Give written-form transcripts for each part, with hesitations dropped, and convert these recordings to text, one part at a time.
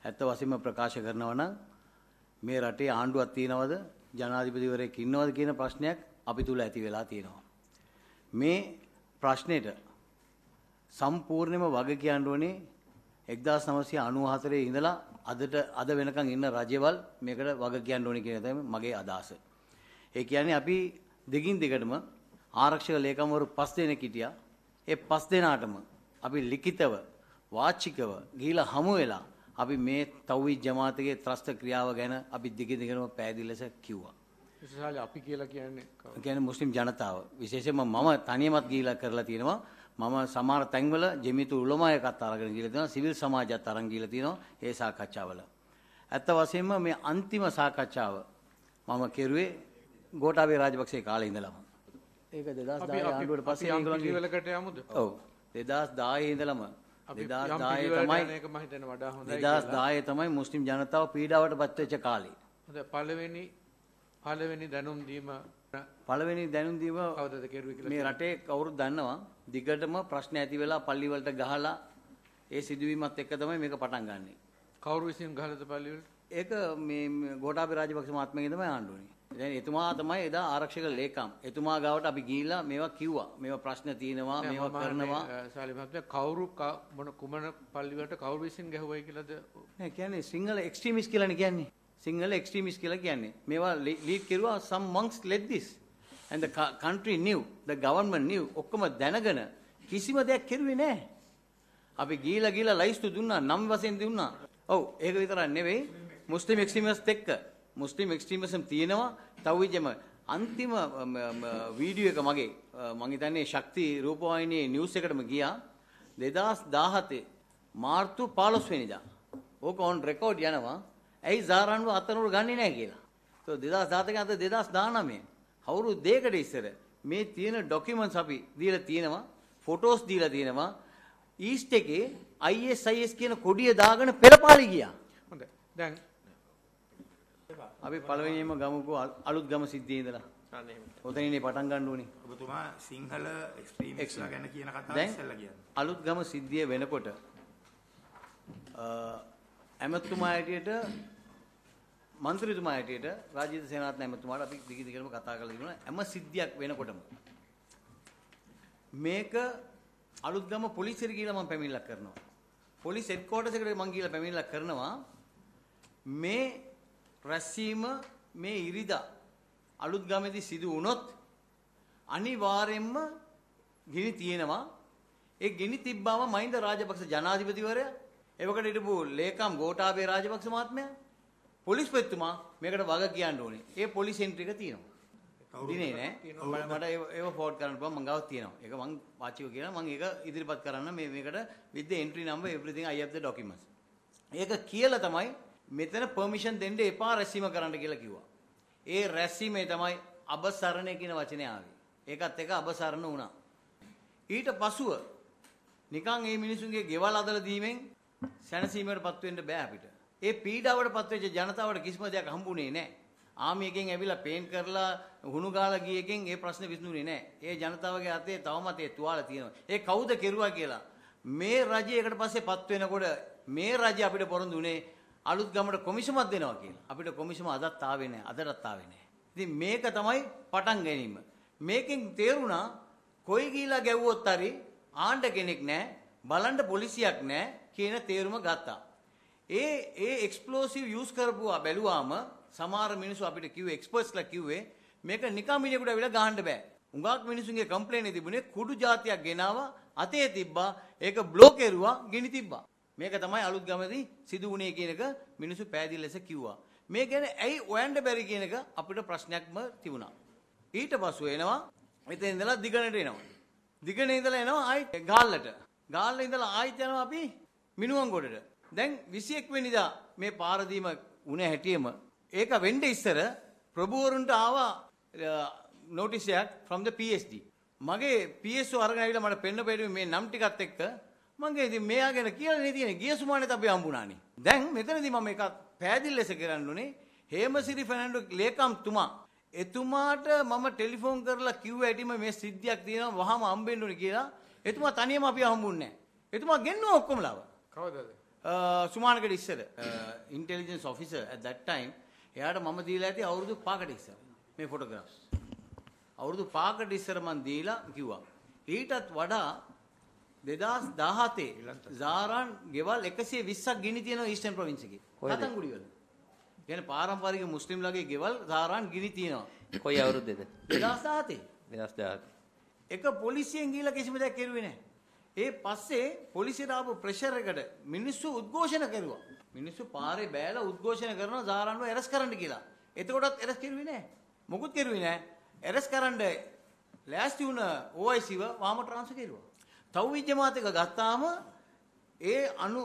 ඇත්ත වශයෙන්ම ප්‍රකාශ කරනවා නම් මේ රටේ ආණ්ඩුවක් තියනවද ජනාධිපතිවරයෙක් ඉන්නවද කියන ප්‍රශ්නයක් අපි තුල ඇති වෙලා තියෙනවා. මේ ප්‍රශ්නෙට සම්පූර්ණයෙන්ම වග කියන්න ඕනේ 1994 ඉඳලා අද වෙනකන් ඉන්න රජවල් මේකට වග කියන්න ඕනේ කියන තමයි මගේ අදහස. ඒ කියන්නේ අපි දෙකින් දෙකටම ආරක්ෂක ලේකම්වරු 5 දෙනෙක් හිටියා. ඒ 5 දෙනාටම අපි ලිඛිතව වාචිකව ගිහිලා හමු වෙලා අපි මේ තව්හීද් ජමාතගේ ත්‍රස්ත ක්‍රියාව ගැන අපි දෙකින් දෙකටම පැහැදිලි ලෙස කිව්වා. විශේෂයෙන් අපි කියලා කියන්නේ මුස්ලිම් ජනතාව විශේෂයෙන්ම මම තනියමත් ගිහිලා කරලා තියෙනවා. මම සමහර තැන්වල ජෙමිතු උලමායකත් අරගෙන ගිහිලා තියෙනවා. සිවිල් සමාජයත් අරන් ගිහිලා තියෙනවා ඒ සාකච්ඡාවල. ඇත්ත වශයෙන්ම මේ අන්තිම සාකච්ඡාව මම කෙරුවේ ගෝඨාභය රාජපක්ෂේ කාලේ ඉඳලම. ඒක 2010 ආණ්ඩුවට පස්සේ ආන්දෝලන පිළිවෙලකට යමුද? ඔව් 2010 ඉඳලම 2010 තමයි ඒක මම හිතන්නේ වඩා හොඳයි 2010 තමයි මුස්ලිම් ජනතාව පීඩාවට පත් වෙච්ච කාලේ. හොඳයි පළවෙනි දැනුම් දීම කවදද කෙරුවේ කියලා මේ රටේ කවුරුත් දන්නවා. දිගටම ප්‍රශ්න ඇති වෙලා පල්ලි වලට ගහලා ඒ සිදුවීමත් එක්ක තමයි මේක පටන් ගන්නෙ. කවුරු විසින් ගහලාද පල්ලි වලට? ඒක මේ ගෝඨාභය රාජපක්ෂ මහත්මයාගෙන් තමයි ආණ්ඩුවනේ. දැන් එතුමා තමයි එදා ආරක්ෂක ලේකම්. එතුමා ගාවට අපි ගිහිල්ලා මේවා කිව්වා. මේවා ප්‍රශ්න තියෙනවා, මේවා කරනවා. සාලි මහත්මයා කවුරු මොන කුමන පල්ලි වලට කවුරු විසින් ගැහුවයි කියලාද? නෑ කියන්නේ සිංහල එක්ස්ට්‍රීමිස්ට් කියලානේ කියන්නේ. සිංහල එක්ස්ට්‍රීමිස්ට් කියලා කියන්නේ. මේවා ලීඩ් කෙරුවා some monks led this. And the country knew, the government knew. ඔක්කොම දැනගෙන කිසිම දෙයක් කෙරුවේ නෑ. අපි ගිහිලා ලයිස්තු දුන්නා, නම් වශයෙන් දුන්නා. ඔව් ඒක විතරක් නෙවෙයි. මුස්ලිම් එක්ස්ට්‍රීමිස්ට් එක්ක මුස්ලිම් එක්ස්ට්‍රීමිසම් තියෙනවා. තව්හීද් අන්තිම වීඩියෝ එක මගේ මම හිතන්නේ ශක්ති රූපවාහිනියේ නිවුස් එකටම ගියා 2017 මාර්තු 15 වෙනිදා. ඕක on record යනවා. ඇයි සාරන්ව අතනොර ගන්නේ නැහැ කියලා. તો 2017 අද 2019 අවුරුදු දෙකකට ඉස්සර මේ තියෙන ડોකියුමන්ට්ස් අපි දීලා තියෙනවා, ෆොටෝස් දීලා තියෙනවා. ඊස්ට් එකේ ISIS කියන කොඩිය දාගෙන පෙරපාලි ගියා. හොඳයි. දැන් අපි පළවෙනියෙන්ම ගමුකෝ අලුත් ගම සිද්ධියේ ඉඳලා. ඔතනින්නේ පටන් ගන්න ඕනේ. ඔබතුමා සිංහල එක්ස්ට්‍රීමිස්ට්ලා ගැන කියන කතාව ඉස්සෙල්ලා කියන්නේ. අලුත් ගම සිද්ධිය වෙනකොට ඇමතුමා හැටියට මන්ත්‍රීතුමා හැටියට රාජ්‍ය සේනානායක ඇමතුමාට අපි දිගටම කතා කරලා ඉන්නවා. හැම සිද්ධියක් වෙනකොටම මේක අලුත් ගම පොලිසියට ගිහලා මම පැමිණිල්ලක් කරනවා. පොලිස් හෙඩ්ක්වෝටර්ස් එකට මම ගිහලා පැමිණිල්ලක් කරනවා. මේ රැස්වීම මේ ඉරිදා අලුත් ගමේදී සිදු වුණොත් අනිවාර්යයෙන්ම ගිනි තියෙනවා. ඒ ගිනි තිබ්බම මහින්ද රාජපක්ෂ ජනාධිපතිවරයා එවකට හිටපු ලේකම් ගෝඨාභය රාජපක්ෂ මහත්මයා පොලිස්පතිතුමා මේකට වග කියන්න ඕනේ. ඒ පොලිස් එන්ට්‍රි එක තියෙනවා. දිනේ නෑ. මට ඒව ෆෝට් කරන්න පුළුවන් මං ගාව තියෙනවා. ඒක මං වාචිකව කියනවා. මං ඒක ඉදිරිපත් කරන්න මේකට with the entry number everything I have the documents. ඒක කියලා තමයි මෙතන පර්මිෂන් දෙන්න එපා රැස්වීම කරන්න කියලා කිව්වා. ඒ රැස්වීමේ තමයි අබසරණ කියන වචනේ ආවේ. ඒකත් එක අබසරණ වුණා. ඊට පසුව නිකන් මේ මිනිසුන්ගේ ගෙවල් අදලා දීමෙන් සැනසීමකටපත් වෙන්න බෑ අපිට. ඒ පීඩාවටපත් වෙච්ච ජනතාවට කිසිම දෙයක් හම්බුනේ නැහැ. ආමියකින් ඇවිල්ලා පේන්ට් කරලා හුණු ගාලා ගියකින් ඒ ප්‍රශ්නේ විසඳුනේ නැහැ. ඒ ජනතාවගේ අතේ තවමත් ඒ තුවාල තියෙනවා. ඒ කවුද කෙරුවා කියලා මේ රජයකට පස්සේපත් වෙනකොට මේ රජය අපිට පොරොන්දුනේ අලුත් ගමට කොමිසමක් දෙනවා කියලා. අපිට කොමිසම අදත් ආවේ නැහැ. අදටත් ආවේ නැහැ. ඉතින් මේක තමයි පටන් ගැනීම. මේකෙන් තේරුණා කොයි ගිහිලා ගැව්වොත් හරි ආණ්ඩ කෙනෙක් නැහැ, බලන්න පොලිසියක් නැහැ කියන තේරුම ගත්තා. ඒ එක්ස්ප්ලෝසිව් යූස් කරපුවා බැලුවාම සමහර මිනිස්සු අපිට කිව්වේ එක්ස්පර්ට්ස්ලා කිව්වේ මේක නිකම් මිනිහෙකුට අවිලා ගහන්න බෑ. උඟාක් මිනිසුන්ගේ කම්ප්ලේන් තිබුණේ කුඩු జాතියක් ගෙනාවා අතේ තිබ්බා ඒක බ්ලොක් කරුවා ගිනි තිබ්බා. මේක තමයි අලුත් ගමදී සිදු වුණේ කියන එක මිනිස්සු පැහැදිලි ලෙස කිව්වා. මේ ගැන ඇයි හොයන්න බැරි කියන එක අපිට ප්‍රශ්නයක්ම තිබුණා. ඊට පස්සේ එනවා එතන ඉඳලා දිගණට එනවා. දිගණ ඉඳලා එනවා ආයි ගාල්ලට. ගාල්ල ඉඳලා ආයිත් යනවා අපි මිනුවන්ගොඩට. දැන් 21 වෙනිදා මේ පාරදීම උණ හැටියෙම ඒක වෙන්නේ ඉස්සර ප්‍රභූවරුන්ට ආවා notice එකක් from the PSD. මගේ PSO අරගෙන ආවිලා මට පෙන්න බැරි මේ නම් ටිකත් එක්ක මම ඉතින් මෙයා ගැන කියලා නේ තියෙන්නේ. ගිය සුමානෙත් අපි හම්බුණානේ. දැන් මෙතනදී මම එකක් පැහැදිලි ලෙස කරන්න ඕනේ. හේමසිරි ෆර්නැන්ඩෝ ලේකම්තුමා එතුමාට මම ටෙලිෆෝන් කරලා කිව්ව ඇටිම මේ සිද්ධියක් තියෙනවා වහම හම්බෙන්න ඕනේ කියලා. එතුමා තනියම අපි හම්බුන්නේ නැහැ. එතුමා ගෙන්නුවා ඔක්කොමලාව. කවදද? සුමානකට ඉස්සර intelligence officer at that time එයාට මම දීලා ඇති අවුරුදු 5කට ඉස්සර මේ photographs. අවුරුදු 5කට ඉස්සර මම දීලා කිව්වා. ඊටත් වඩා 2017 Zahran ගෙවල් 120ක් ගිනි තියෙනවා ඊස්ටර්න් ප්‍රොවින්ස් එකේ. කතන්කුඩි වල. කියන්නේ පාරම්පරික මුස්ලිම්ලාගේ ගෙවල් Zahran ගිනි තියෙනවා. කොයි අවුරුද්දේද? 2017. 2017. එක පොලිසියෙන් ගිහලා කිසිම දෙයක් කෙරුවේ නැහැ. ඒ පස්සේ පොලිසියට ආපු ප්‍රෙෂර් එකට මිනිස්සු උද්ඝෝෂණ කරුවා. මිනිස්සු පාරේ බෑලා උද්ඝෝෂණ කරනවා Zahranව ඇරස් කරන්න කියලා. එතකොටත් ඇරස් කෙරුවේ නැහැ. මොකුත් කෙරුවේ නැහැ. ඇරස් කරන්න ලෑස්ති වුණ OICව වාම ට්‍රාන්ස්ෆර් කෙරුවා. Thowheed Jamath එක ගත්තාම ඒ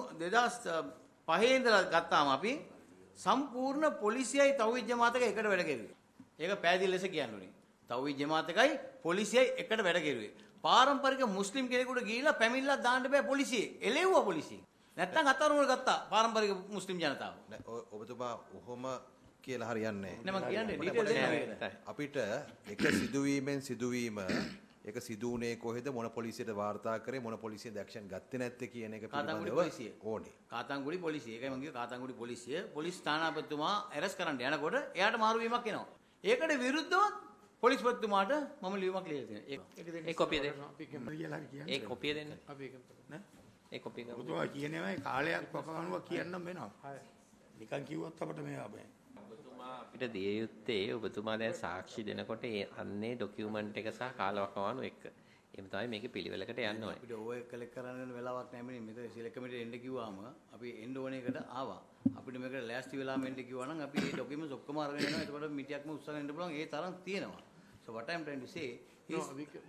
2005 ඉඳලා ගත්තාම අපි සම්පූර්ණ පොලිසියයි Thowheed Jamath එක එකට වැඩ කෙරුවේ. ඒක පැහැදිලි ලෙස කියන්න ඕනේ. Thowheed Jamath එකයි පොලිසියයි එකට වැඩ කෙරුවේ. පාරම්පරික මුස්ලිම් කෙනෙකුට ගිහිලා පැමිණිලා දාන්න බෑ පොලිසියේ. එළෙව්වා පොලිසිය. නැත්තම් අතරුණ ගත්තා පාරම්පරික මුස්ලිම් ජනතාව. ඔබතුමා ඔහොම කියලා හරියන්නේ නැහැ. මම කියන්නේ ඩීටේල් දෙන්න. අපිට එක සිදුවීමෙන් සිදුවීම ඒක සිදුුනේ කොහෙද මොන පොලිසියට වාර්තා කරේ මොන පොලිසියද ඇක්ෂන් ගත්තේ නැත්තේ කියන එක පිළිබඳව ඕනේ. කාතන්කුඩි පොලිසිය. ඒකයි මම කිව්වේ කාතන්කුඩි පොලිසිය පොලිස් ස්ථානාපතිතුමා ඇරස් කරන්න යනකොට එයාට මාරු වීමක් එනවා. ඒකට විරුද්ධව පොලිස්පතිතුමාට මම ලියුමක් ලියලා තියෙනවා. ඒ කොපිය දෙන්න. කියලා කියන්නේ. ඒ කොපිය දෙන්න. අපි එකම නේ? ඒ කොපිය ගමු. ඔබතුමා කියනේමයි කාලයක් පපවනවා කියන්නම් වෙනවා. නිකන් කිව්වොත් අපිට මේවා බෑ. ඔබතුමා අපිට දිය යුත්තේ ඔබතුමා දැන් සාක්ෂි දෙනකොට ඒ අන්නේ ડોකියුමන්ට් එක සහ කාලවකවානු එක්ක. එහෙම තමයි මේකේ පිළිවෙලකට යන්න ඕනේ. අපිට ඕක කලෙක්ට් කරන්න වෙන වෙලාවක් නැහැ මෙන්න මෙතන සිලෙක්ට් කමිටියට එන්න කිව්වාම අපි එන්න ඕන එකට ආවා. අපිට මේකට ලෑස්ති වෙලාම එන්න කිව්වා නම් අපි මේ ડોකියුමන්ට්ස් ඔක්කොම අරගෙන යනවා. ඒකට මිටියක්ම උස්සගෙන එන්න පුළුවන් ඒ තරම් තියෙනවා. So what I am trying to say is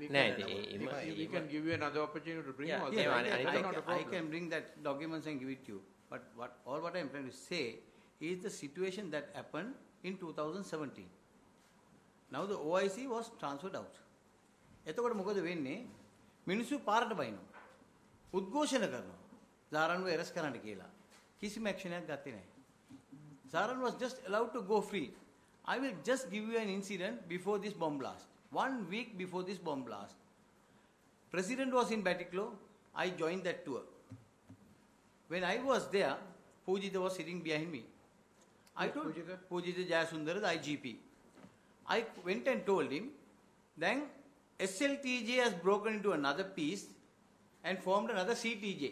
we can give you another opportunity to bring all I can bring that documents and give it to you. But what I am trying to say is the situation that happened in 2017. Now the OIC was transferred out. එතකොට මොකද වෙන්නේ? මිනිස්සු පාරට බයිනවා. උද්ඝෝෂණ කරනවා. Zahranව ඇරස් කරන්න කියලා. කිසිම ඇක්ෂන් එකක් ගත්තේ නැහැ. Zahran was just allowed to go free. I will just give you an incident before this bomb blast. 1 week before this bomb blast. President was in Batiklo. I joined that tour. When I was there, Pujita was sitting behind me. I told Pujita Jayasundara, the IGP. I went and told him, then SLTJ has broken into another piece and formed another CTJ.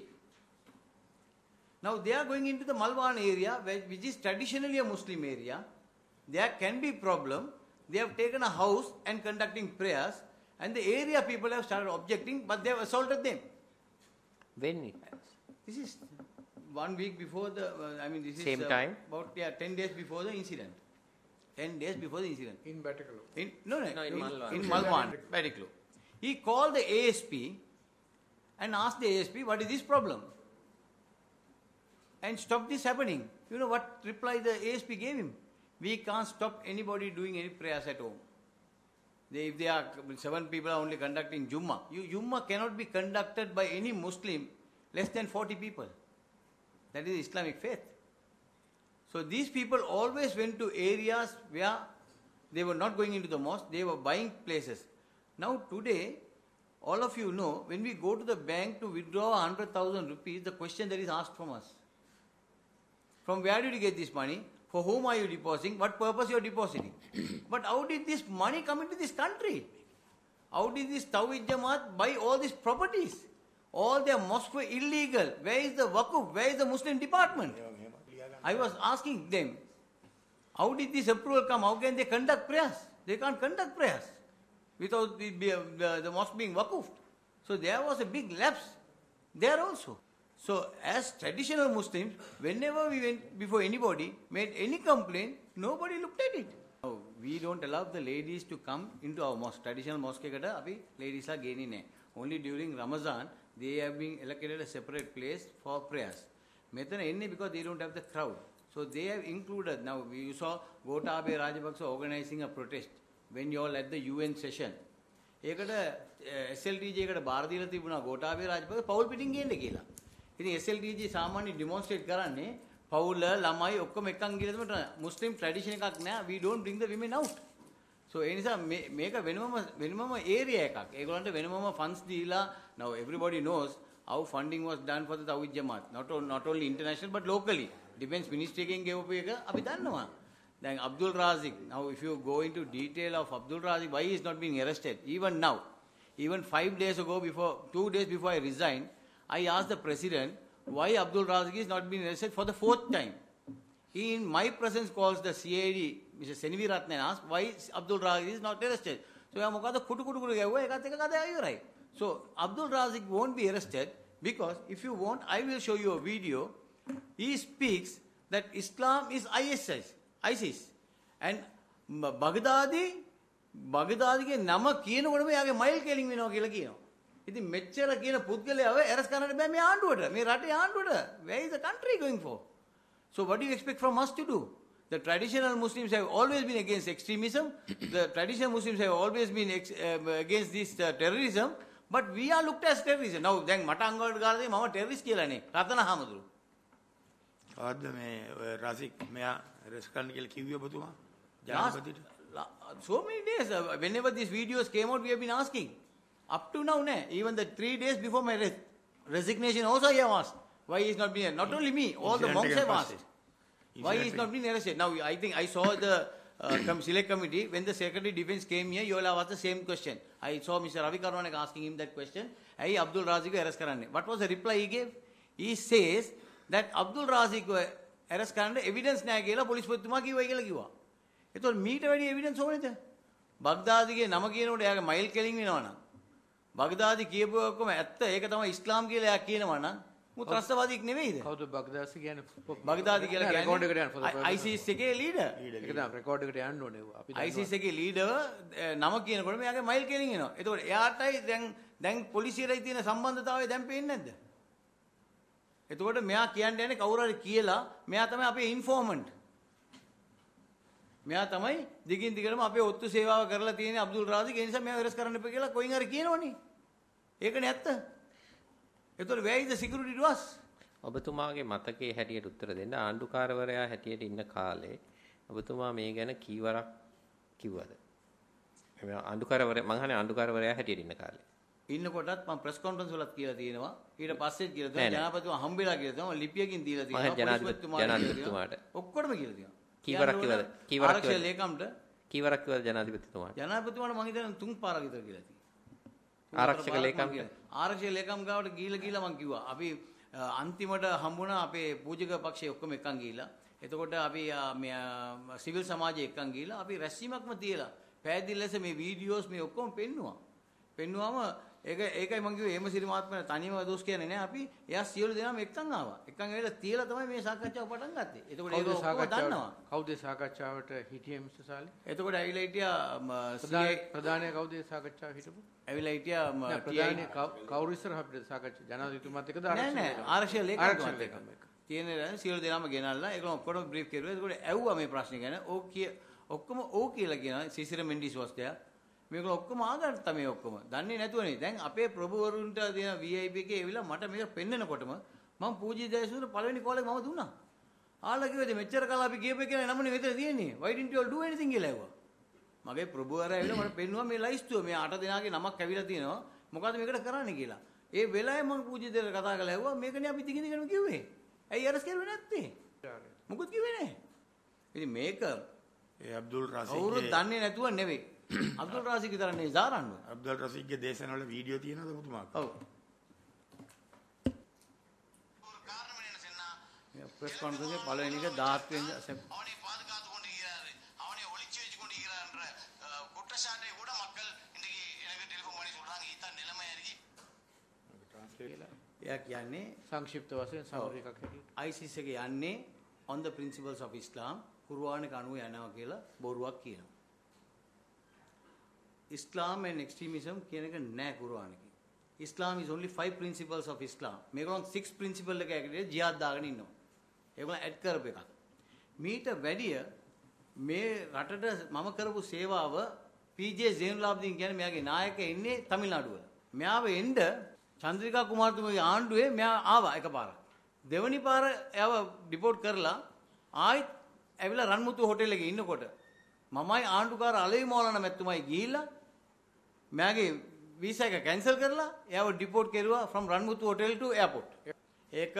Now they are going into the Malwan area, which is traditionally a Muslim area. There can be problem. They have taken a house and conducting prayers, and the area people have started objecting, but they have assaulted them. When it? This is 1 week before the. This same is time. About 10 days before the incident. 10 days before the incident. in Batiklo. No, in Malwan. In Malwan, Batiklo. He called the ASP and asked the ASP, "What is this problem?" And stop this happening. You know what reply the ASP gave him? We can't stop anybody doing any prayers at home. If they are 7 people are only conducting Jummah. Jummah cannot be conducted by any Muslim less than 40 people. That is Islamic faith. So these people always went to areas where they were not going into the mosque, they were buying places. Now today, all of you know, when we go to the bank to withdraw 100,000 rupees, the question that is asked from us. From where did you get this money? For whom are you depositing? What purpose you are depositing? But how did this money come into this country? How did this Thowheed Jamath buy all these properties? All their mosques were illegal. Where is the Waqf? Where is the Muslim department? I was asking them, how did this approval come? How can they conduct prayers? They can't conduct prayers without the mosque being Waqfed. So there was a big lapse there also. So as traditional Muslims, whenever we went before anybody, made any complaint, nobody looked at it. Now, we don't allow the ladies to come into our mosque. Traditional mosque ekata api ladies are gaining nahi. Only during Ramadan, they have been allocated a separate place for prayers. Metana enne because they don't have the crowd. So they have included, now you saw Gotabaya Rajapaksa organizing a protest when you all at the UN session. Ekata SLTJ ekata බාර දීලා තිබුණා Gotabaya Rajapaksa පවුල් පිටින් ගේන්න කියලා. ඉතින් SLTG සාමාන්‍ය ඩෙමොන්ස්ට්‍රේට් කරන්නේ පවුල ළමයි ඔක්කොම එකන් ගිහලා තමයි මුස්ලිම් ට්‍රැඩිෂන් එකක් නෑ we don't bring the women out. So ඒ නිසා මේක වෙනමම ඒරියා එකක්. ඒගොල්ලන්ට වෙනමම funds දීලා now everybody knows how funding was done for the Thowheed Jamath. Not only international but locally. Defense Ministry එකෙන් ගෙවපු එක අපි දන්නවා. දැන් Abdul Razik, now if you go into detail of Abdul Razik, why he is not being arrested? Even now, even 5 days ago, 2 days before I resigned, I asked the president why Abdul Razik is not being arrested for the 4th time. He in my presence calls the CID, Mr. Senvi Ratna, and asks why Abdul Razik is not arrested. So I So Abdul Razik won't be arrested because if you want, I will show you a video. He speaks that Islam is ISIS. And Baghdadi ගේ නම කියනකොටම යාගේ මයිල් කෙලින් වෙනවා කියලා කියනවා. ඉතින් මෙච්චර කියන පුද්ගලයාව ඇරස් කරන්න බෑ මේ ආණ්ඩුවට. මේ රටේ ආණ්ඩුවට. Where is the country going for? So what do you expect from us to do? The traditional Muslims have always been against extremism. The traditional Muslims have always been against this terrorism. But we are looked as terrorism. Now දැන් මට අංගවලට ගාලා දෙයි මම terrorist කියලානේ. රතන හාමුදුරු. ආද්ද මේ රසික් මෙයා රෙස් කරන්න කියලා කිව්වේ ඔබතුමා? So many days, whenever these videos came out, we have been asking. Up to now, even the 3 days before my resignation also I have asked. Why he is not being, not only me, all the monks have asked. Why he is not being arrested. Now, I think I saw the select committee, when the Secretary of Defense came here, you all have asked the same question. I saw Mr. Ravi Karwanek asking him that question. Hey, Abdul Razik arrest karanne. What was the reply he gave? He says that Abdul Razik arrest karanne evidence naha කියලා police පොලිස්පතිතුමා කිව්වයි කියලා කිව්වා. එතකොට මීට වැඩි evidence ඕනේද? බග්දාදිගේ නම කියනකොට එයාගේ මයිල් කෙලින් වෙනවා නම් බග්දාදි කියපුව ඔක්කොම ඇත්ත ඒක තමයි ඉස්ලාම් කියලා එයා කියනවා නම් මු ත්‍රස්තවාදියෙක් නෙවෙයිද? කවුද බග්දාදි කියන්නේ? බග්දාදි කියලා කියන්නේ රෙකෝඩ් එකට යන්න ISIS එකේ ලීඩර්. ඒක තමයි රෙකෝඩ් එකට යන්න ඕනේ. අපි ISIS එකේ ලීඩර් නම කියනකොට එයාගේ මයිල් කෙලින් එනවා. එතකොට එයාටයි දැන් පොලිසියටයි තියෙන සම්බන්ධතාවය දැන් පේන්නේ නැද්ද? එතකොට මෙයා කියන්නේ කවුරු හරි කියලා මෙයා තමයි අපේ ඉන්ෆෝමන්ට්. මෙයා තමයි දිගින් දිගටම අපේ ඔත්තු සේවාව කරලා තියෙන අබ්දුල් රාසික් ඒ නිසා මෙයා වෙරස් කරන්න එපා කියලා කොයින් හරි කියනවනේ. ඒකනේ ඇත්ත. ඒතකොට where is the security to us? ඔබතුමාගේ මතකයේ හැටියට උත්තර දෙන්න ආණ්ඩුකාරවරයා හැටියට ඉන්න කාලේ ඔබතුමා මේ ගැන කීවරක් කිව්වද? ආණ්ඩුකාරවරයා මං අහන්නේ ආණ්ඩුකාරවරයා හැටියට ඉන්න කාලේ. ඉන්නකොටත් මම ප්‍රෙස් කොන්ෆරන්ස් වලත් කියලා තියෙනවා. ඊට පස්සෙත් කියලා තියෙනවා. ජනාධිපතිතුමා හම්බෙලා කියලා තියෙනවා. ලිපියකින් දීලා තියෙනවා. ජනාධිපතිතුමාට ඔක්කොටම කියලා තියෙනවා. කීවරක් කිව්වද? ආරක්ෂක ලේකම්ට කීවරක් කිව්වද ජනාධිපතිතුමාට? ජනාධිපතිතුමාට මම හිතන්නේ 3 පාරක් විතර කියලා තියෙනවා. ආරක්ෂක ලේකම් ආරක්ෂක ලේකම් ගාවට ගිහිල්ලා මම කිව්වා. අපි අන්තිමට හම්බුණා අපේ පූජක පක්ෂයේ ඔක්කොම එක්කන් ගිහිල්ලා. එතකොට අපි මේ සිවිල් සමාජයේ එක්කන් ගිහිල්ලා අපි රැස්වීමක්ම තියලා පැහැදිලි ලෙස මේ වීඩියෝස් මේ ඔක්කොම පෙන්නුවා. පෙන්නුවාම ඒකයි මම කිව්වේ එහෙම සිරි මහත්මයා තනියම දොස් කියන්නේ නැහැ. අපි එයා සියලු දෙනාම එක්කන් ආවා. එක්කන් ඇවිල්ලා තියලා තමයි මේ සාකච්ඡාව පටන් ගත්තේ. එතකොට ඒක ඔක්කොම දන්නවා. කවුද සාකච්ඡාවට හිටියේ මිස්ටර් සාලි? එතකොට ඇවිල්ලා හිටියා ප්‍රධානී කවුද සාකච්ඡාව හිටපු? ඇවිල්ලා හිටියා ප්‍රධානී කවුරු ඉස්සරහ අපිට සාකච්ඡා ජනාධිපතිතුමාත් එක්කද නෑ ආරක්ෂක ලේකම්තුමාත් එක්ක. තියෙන සියලු දෙනාම ගෙනල්ලා ඒගොල්ලෝ ඔක්කොම බ්‍රීෆ් කරුවා. එතකොට ඇව්වා මේ ප්‍රශ්නේ ගැන. ඔක්කොම කියලා කියනවා සිසිර මෙන්ඩිස් වස්තයා. මේගොල්ලෝ ඔක්කොම ආගත්තා මේ ඔක්කොම. දන්නේ නැතුවනේ. දැන් අපේ ප්‍රභූවරුන්ට දෙන VIP එකේ ඇවිල්ලා මට මේක පෙන්නනකොටම මම පූජ්‍ය ජයසූර පළවෙනි කෝල් එක මම දුන්නා. ආලා කිව්වද මෙච්චර කාල අපි ගියපේ කියලා නමනේ මෙතන තියෙන්නේ. Why didn't you all do anything කියලා ඇහුවා. මගේ ප්‍රභූවරයා ඇවිල්ලා මට පෙන්නුවා මේ ලයිස්තුව මේ 8 දෙනාගේ නමක් ඇවිල්ලා තියෙනවා. මොකද්ද මේකට කරන්නේ කියලා. ඒ වෙලාවේ මම පූජ්‍ය දෙයට කතා කරලා ඇහුවා මේකනේ අපි දිගින් දිගටම කිව්වේ. ඇයි අරස් කරුවේ නැත්තේ? මොකද කිව්වේ නැහැ. ඉතින් මේක ඒ අබ්දුල් රසීද් කවුරුත් දන්නේ නැතුව නෙවෙයි. අබ්දුල් රාසික් විතරනේ සාරන්ව. අබ්දුල් රසීද්ගේ දේශනවල වීඩියෝ තියෙනවද ඔබතුමාට? ඔව්. ප්‍රෙස් කාන්ෆරන්ස් එකේ පළවෙනි එක 17 වෙනිදා அவனை பாதுகாத்து கொண்டிருக்கிறாரு அவனை ஒளிச்சு வச்சு கொண்டிருக்கிறார்ன்ற குற்றச்சாட்டை கூட மக்கள் இன்னைக்கு எனக்கு டெலிஃபோன் பண்ணி சொல்றாங்க இதான் நிலைமையா இருக்கு. එයා කියන්නේ සංක්ෂිප්ත වශයෙන් සමහර එකක් හැටියට ISIS එකේ යන්නේ on the principles of Islam කුර්ආනක අනුව යනවා කියලා බොරුවක් කියනවා. Islam and extremism කියන එක නෑ කුර්ආනකේ. Islam is only 5 principles of Islam. මේගොල්ලෝ 6 principle එක ඇතුලේ ජිහාද් දාගෙන ඉන්නවා. ඒගොල්ලෝ ඇඩ් කරපු එකක්. මීට වැඩිය මේ රටට මම කරපු සේවාව PJ ජේනුලාබ්දීන් කියන්නේ මෙයාගේ නායකයා ඉන්නේ තමිල්නාඩුව. මෙයාව එන්න චන්ද්‍රිකා කුමාරතුමාගේ ආණ්ඩුවේ මෙයා ආවා එකපාරක්. දෙවනි පාර එයාව ඩිපෝට් කරලා ආයිත් ඇවිල්ලා රන්මුතු හෝටල් එකේ ඉන්නකොට මමයි ආණ්ඩුකාර අලෙවි මෝලාන මැතිතුමයි ගිහිල්ලා මෙයාගේ වීසා එක කැන්සල් කරලා එයාව ඩිපෝට් කෙරුවා from රන්මුතු hotel to airport. ඒක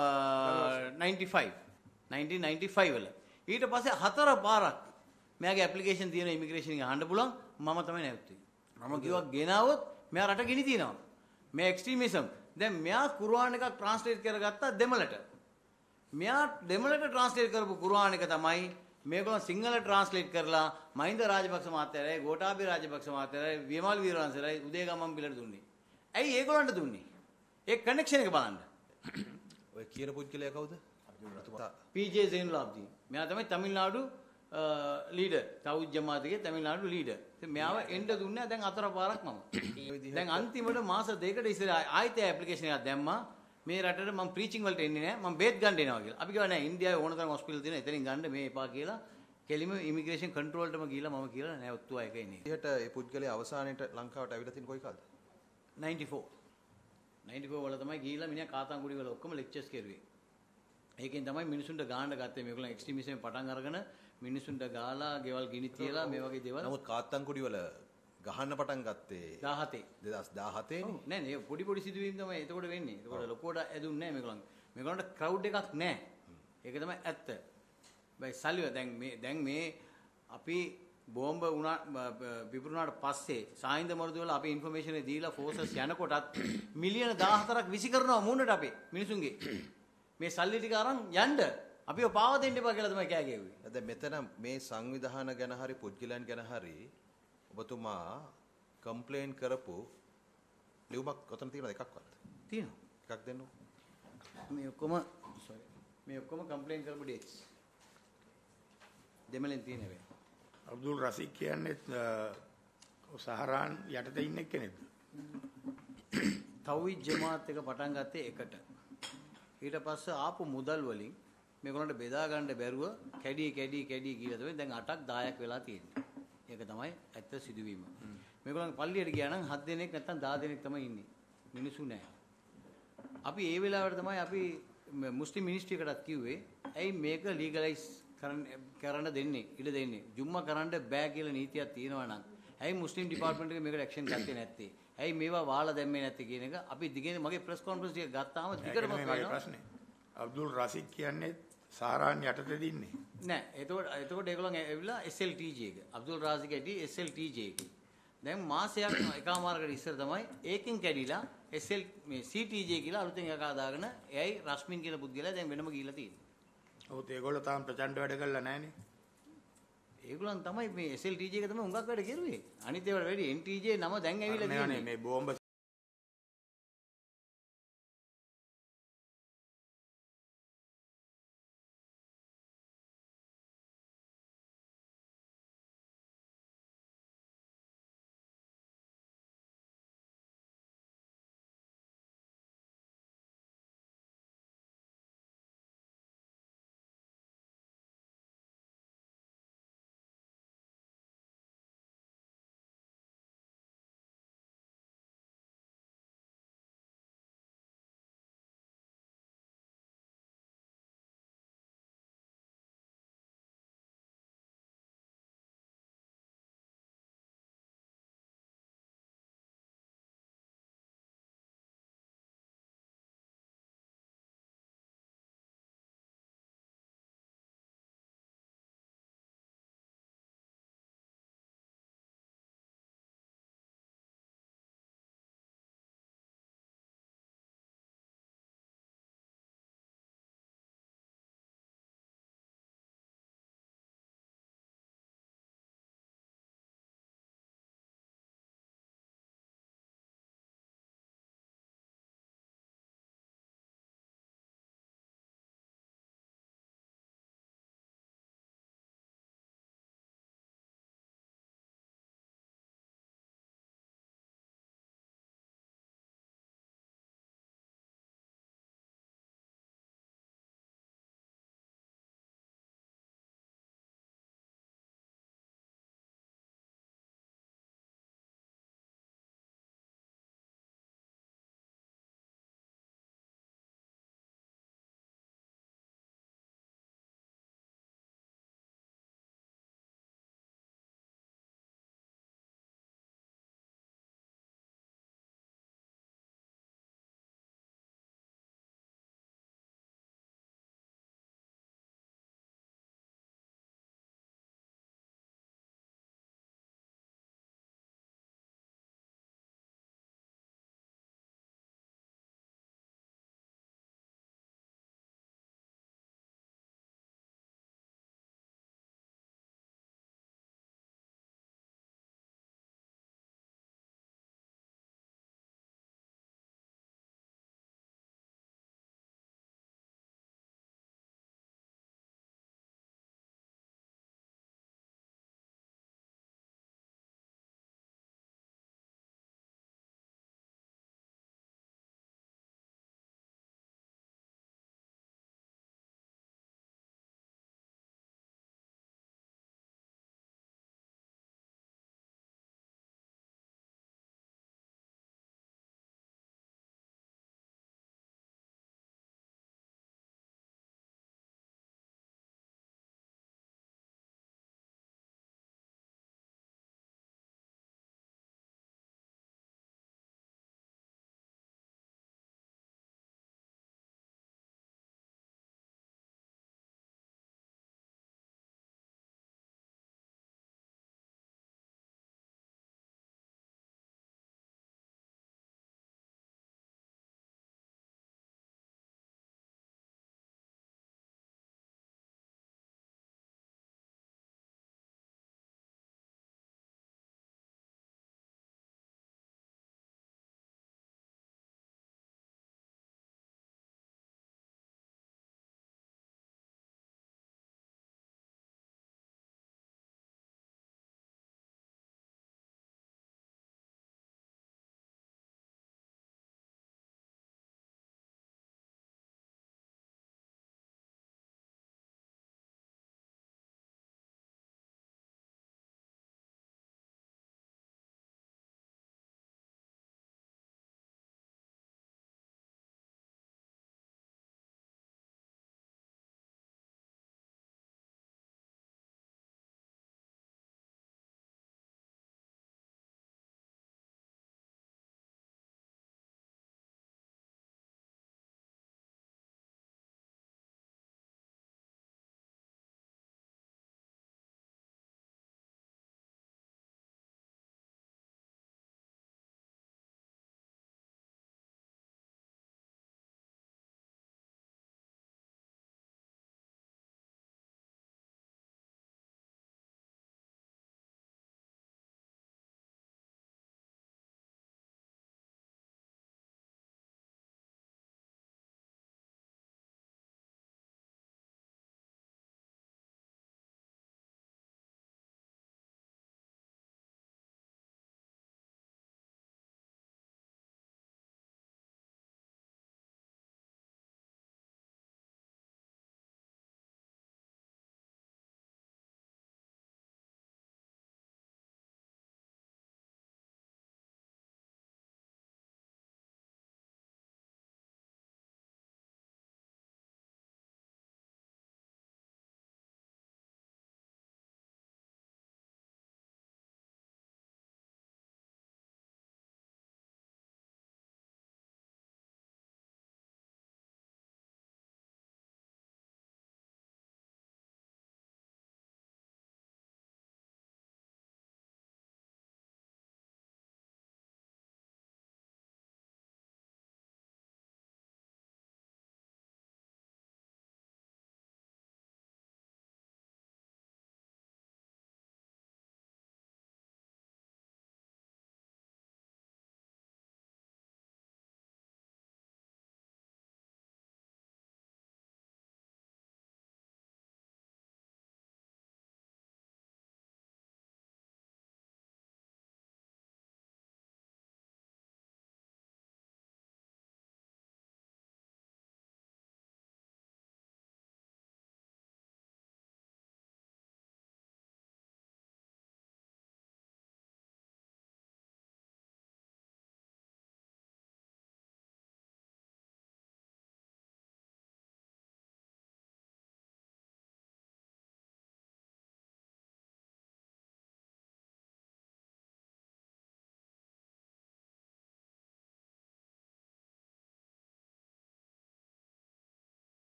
1995 වල. ඊට පස්සේ 4 පාරක් මෙයාගේ ඇප්ලිකේෂන් තියෙන ඉමිග්‍රේෂන් එක අහන්න පුළුවන් මම තමයි නැවතුනේ. මම කිව්වා ගෙනාවොත් මෙයා රට ගිනි තියනවා. මේ එක්ස්ට්‍රීමිසම්. දැන් මෙයා කුර්ආන් එකක් ට්‍රාන්ස්ලේට් කරගත්තා දෙමළට. මෙයා දෙමළට ට්‍රාන්ස්ලේට් කරපු කුර්ආන් එක තමයි මේගොල්ලෝ සිංහලට ට්‍රාන්ස්ලේට් කරලා මහින්ද රාජපක්ෂ මහත්තයායි ගෝඨාභය රාජපක්ෂ මහත්තයායි විමල් වීරවංශලායි උදේගමන් පිළට දුන්නේ. ඇයි ඒගොල්ලන්ට දුන්නේ? ඒ කනෙක්ෂන් එක බලන්න. ඔය කියන පුද්ගලයා කවුද? පීජේ සේනුල් අබ්දී. මෙයා තමයි තමිල්නාඩු ලීඩර්. තවුද් ජමාත්ගේ තමිල්නාඩු ලීඩර්. ඉතින් මෙයාව එන්න දුන්නේ දැන් 4 පාරක් මම. දැන් අන්තිමට මාස 2කට ඉස්සර ආයෙත් ඇප්ලිකේෂන් එකක් දැම්මා. මේ රටට මම ප්‍රීචින් වලට එන්නේ නැහැ. මම බේත් ගන්න එනවා කියලා. අපි කිව්වා නෑ ඉන්දියාවේ ඕන තරම් හොස්පිටල් තියෙනවා. එතනින් ගන්න මේ එපා කියලා. කෙලිම ඉමිග්‍රේෂන් කන්ට්‍රෝල්ටම ගිහිල්ලා මම කියලා නෑ ඔත්තුවා එක එන්නේ. ඊට ඒ පුද්ගලයා අවසානයේට ලංකාවට ඇවිල්ලා තියෙන කොයි කාලද? 94 වල තමයි ගිහිල්ලා මිනිහා කාතන්කුඩි වල ඔක්කොම ලෙක්චර්ස් කරුවේ. ඒකෙන් තමයි මිනිසුන්ට ගාන්න ගත්තේ. මේගොල්ලෝ එක්ස්ට්‍රීමිසම් පටන් අරගෙන මිනිසුන්ට ගාලා, ගෙවල් ගිනි තියලා මේ වගේ දේවල්. නමුත් කාත්තන්කුඩි වල ගහන්න පටන් ගත්තේ 17 2017 නේ. නෑ නේ පොඩි පොඩි සිදුවීම් තමයි එතකොට වෙන්නේ. එතකොට ලොකුවට ඇදුන්නේ නෑ මේගොල්ලන්. මේගොල්ලන්ට ක්‍රවුඩ් එකක් නෑ. ඒක තමයි ඇත්ත. බයි සල්ලිව දැන් මේ අපි බෝම්බ විපුරුණාට පස්සේ සාහින්ද මරුදු වල අපි ඉන්ෆර්මේෂන් එක දීලා ෆෝසස් යනකොටත් මිලියන 14ක් විසි කරනවා මූණට අපේ මිනිසුන්ගේ. මේ සල්ලි ටික අරන් යන්න අපිව පාව දෙන්න එපා කියලා තමයි කෑ ගැහුවේ. දැන් මෙතන මේ සංවිධාන ගැන හරි පුද්ගලයන් ගැන හරි ඔබතුමා කම්ප්ලේන් කරපු ලියුමක් ඔතන තියෙනවද එකක්වත්? තියෙනවා. එකක් දෙන්නකො. මේ ඔක්කොම කම්ප්ලේන් කරපු ඩේට්ස්. දෙමළෙන් තියෙන හැබැයි. අබ්දුල් රසීක් කියන්නේ සහරාන් යටතේ ඉන්න කෙනෙක්ද? තව්හීද් ජමාත් එක පටන් ගත්තේ එකට. ඊට පස්සේ ආපු මුදල් වලින් මේගොල්ලන්ට බෙදා ගන්න බැරුව කැඩි කියලා තමයි දැන් 8ක් 10ක් වෙලා තියෙන්නේ. ඒක තමයි ඇත්ත සිදුවීම. මේගොල්ලන් පල්ලියට ගියා නම් 7 දෙනෙක් නැත්නම් 10 දෙනෙක් තමයි ඉන්නේ. මිනිසු නැහැ. අපි ඒ වෙලාවට තමයි අපි මුස්ලිම් මිනිස්ට්‍රි එකටත් කිව්වේ ඇයි මේක ලීගලයිස් කරන්න දෙන්නේ ඉඩ දෙන්නේ. ජුම්මා කරන්න බෑ කියලා නීතියක් තියෙනවා නම් ඇයි මුස්ලිම් ඩිපාර්ට්මන්ට් එක මේකට ඇක්ෂන් ගත්තේ නැත්තේ? ඇයි මේවා වාලා දැම්මේ නැත්තේ කියන එක අපි දිගින් මගේ ප්‍රෙස් කොන්ෆරන්ස් එක ගත්තාම දිගටම කියනවා ප්‍රශ්නේ. අබ්දුල් රසීක් කියන්නේ සහරාන් යටතේ දින්නේ. නෑ එතකොට ඒගොල්ලන් ඇවිල්ලා SLTJ එක. අබ්දුල් රාසික් ඇටි SLTJ එක. දැන් මාසයක් එකමාරකට ඉස්සර තමයි ඒකෙන් කැඩිලා මේ CTJ කියලා අලුතෙන් එකක් හදාගෙන එයයි රස්මින් කියන පුද්ගලයා දැන් වෙනම ගිහිල්ලා තියෙන්නේ. ඔව් ඒගොල්ලෝ තාම ප්‍රචණ්ඩ වැඩ කරලා නැහනේ. ඒගොල්ලන් තමයි මේ SLTJ එක තමයි හුඟක් වැඩ කෙරුවේ. අනිත් ඒවාට වැඩි NTJ නම දැන් ඇවිල්ලා තියෙන්නේ. මේ බෝම්බ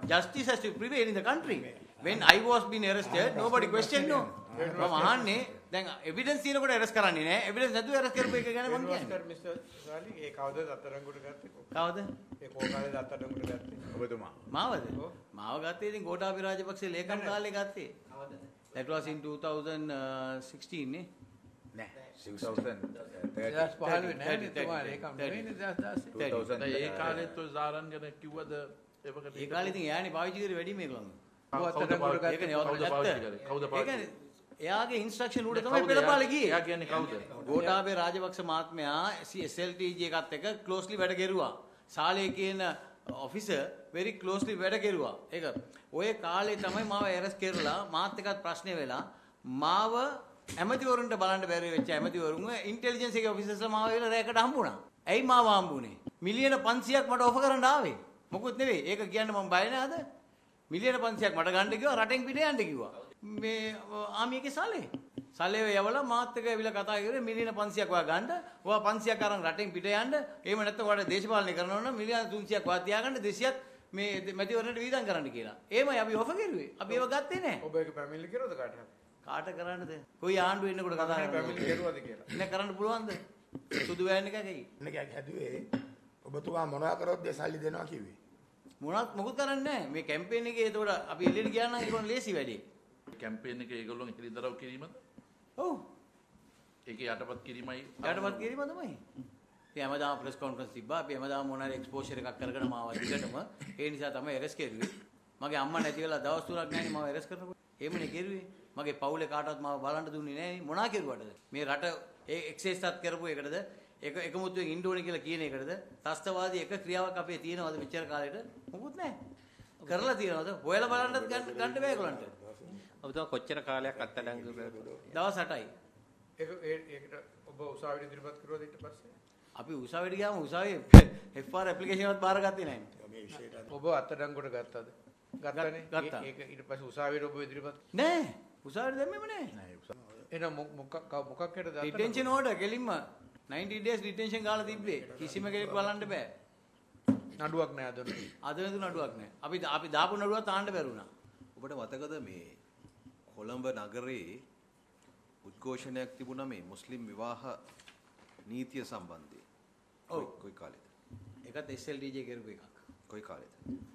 justice has to prevail in the country. When I was being arrested, nobody questioned no. මම අහන්නේ දැන් evidence තියෙනකොට arrest කරන්නේ නැහැ. evidence නැතුව arrest කරපු එක ගැන මම කියන්නේ. මිස්ටර් සාලි ඒ කවදද අත්අඩංගුවට ගත්තේ? කවද? ඒ කෝකාලේ අත්අඩංගුවට ගත්තේ ඔබතුමා. මාවද? මාව ගත්තේ ඉතින් ගෝඨාභය රාජපක්ෂ ලේකම් කාලේ ගත්තේ. That was in 2016 නේ. නෑ 2013. ඒ කාලෙත් ඔය සාරන් ගැන කිව්වද එවකට? ඒ කාලේ ඉතින් එයානේ පාවිච්චි කරේ වැඩි මේගොල්ලෝ. එයාගේ ඉන්ස්ට්‍රක්ෂන් උඩ තමයි පෙළපාලේ ගියේ. එයා කියන්නේ කවුද? ගෝඨාභය රාජපක්ෂ මහත්මයා SLTG එකත් එක්ක ක්ලෝස්ලි වැඩ කෙරුවා. සාලේ කියන ඔෆිසර් very closely වැඩ කෙරුවා. ඒක ඔය කාලේ තමයි මාව ඇරස් කරලා මාත් එක්කත් ප්‍රශ්නේ වෙලා මාව ඇමතිවරුන්ට බලන්න බැරි වෙච්ච ඇමතිවරුන්ව ඉන්ටෙලිජන්ස් එකේ ඔෆිසර්ස්ලා මාව වෙලා රැකට හම්බුණා. ඇයි මාව හම්බුනේ? මිලියන 500ක් මට ඔෆර් කරන්න ආවේ. මොකුත් නෙවෙයි. ඒක කියන්න මම බය නෑද? මිලියන 500ක් මට ගන්න කිව්වා රටෙන් පිට යන්න කිව්වා. මේ ආමියගේ සල්ලේ. සල්ලේ යවලා මාත් එක්ක ඇවිල්ලා කතා කරේ මිලියන 500ක් ඔයා ගන්න. ඔයා 500ක් අරන් රටෙන් පිට යන්න. එහෙම නැත්නම් ඔයාලා දේශපාලනය කරනවා නම් මිලියන 300ක් ඔයා තියාගන්න 200ක් මේ මැතිවරණයට වීදම් කරන්න කියලා. එහෙමයි අපි ඔෆර් කරුවේ. අපි ඒව ගත්තේ නෑ. ඔබ ඒක පැමිණිලි කරුවද කාට? කාට කරන්නද? කොයි ආණ්ඩුව එන්නකොට කතා කරන්නේ? පැමිණිලි කරුවද කියලා. ඉන්න කරන්න පුළුවන්ද? සුදු වෑන් එකකයි. එකක් හැදුවේ ඔබතුමා මොනවා කරොත් ඒ සල්ලි දෙනවා කිව්වේ. මොකුත් කරන්නේ නැහැ. මේ කැම්පේන් එකේ ඒතකොට අපි එළියට ගියා නම් ඒගොල්ලෝ ලේසි වැඩේ. කැම්පේන් එකේ ඒගොල්ලෝන් හිලිදරව් කිරීමද? ඔව්. ඒකේ යටපත් කිරීමයි යටපත් කිරීම තමයි. ඉතින් හැමදාම ප්‍රෙස් කොන්ෆරන්ස් තිබ්බා. අපි හැමදාම මොනාරි එක්ස්පෝෂර් එකක් කරගෙන මාව දිගටම ඒ නිසා තමයි ඇරෙස් කෙරුවේ. මගේ අම්මා නැති වෙලා දවස් 3ක් නැහැනේ මාව ඇරෙස් කරනකොට. එහෙමනේ කෙරුවේ. මගේ පවුලේ කාටවත් මාව බලන්න දුන්නේ නැහැනේ. මොනා කෙරුවටද? මේ රට එක්සේස්ටත් කරපු එකටද? එකමුතුවෙන් ඉන්න ඕනේ කියලා කියන එකටද? ත්‍ස්තවාදී එක ක්‍රියාවක් අපේ තියෙනවද මෙච්චර කාලෙට? මොකුත් නැහැ. කරලා තියෙනවද? හොයලා බලන්නත් ගන්න බෑ ඒගොල්ලන්ට. ඔබතුමා කොච්චර කාලයක් අත්අඩංගු කරලා? දවස් 8යි. ඒකට ඔබ උසාවියට ඉදිරිපත් කරුවද ඊට පස්සේ? අපි උසාවියට ගියාම උසාවියේ FR ඇප්ලිකේෂන් එකක් බාරගත්තේ නැහැ. මේ විශේෂයට ඔබ අත්අඩංගුවට ගත්තද? ගත්තනේ. ගත්තා. ඒක ඊට පස්සේ උසාවියට ඔබ ඉදිරිපත් නෑ. උසාවියට දැම්මෙම නෑ. එහෙනම් මොකක් හේතද? ඩිටෙන්ෂන් ඕඩර් කෙලින්ම 90 days ඩිටෙන්ෂන් ගාලා තිබ්බේ. කිසිම කෙනෙක් බලන්න බෑ. නඩුවක් නෑ අද. අද වෙනතු නඩුවක් නෑ. අපි දාපු නඩුවක් තාන්න බැරුණා. ඔබට මතකද මේ කොළඹ නගරේ උද්ඝෝෂණයක් තිබුණා මේ මුස්ලිම් විවාහ නීතිය සම්බන්ධයෙන්? කොයි කාලෙද? ඒකත් SLDJ කරපු එකක්. කොයි කාලෙද?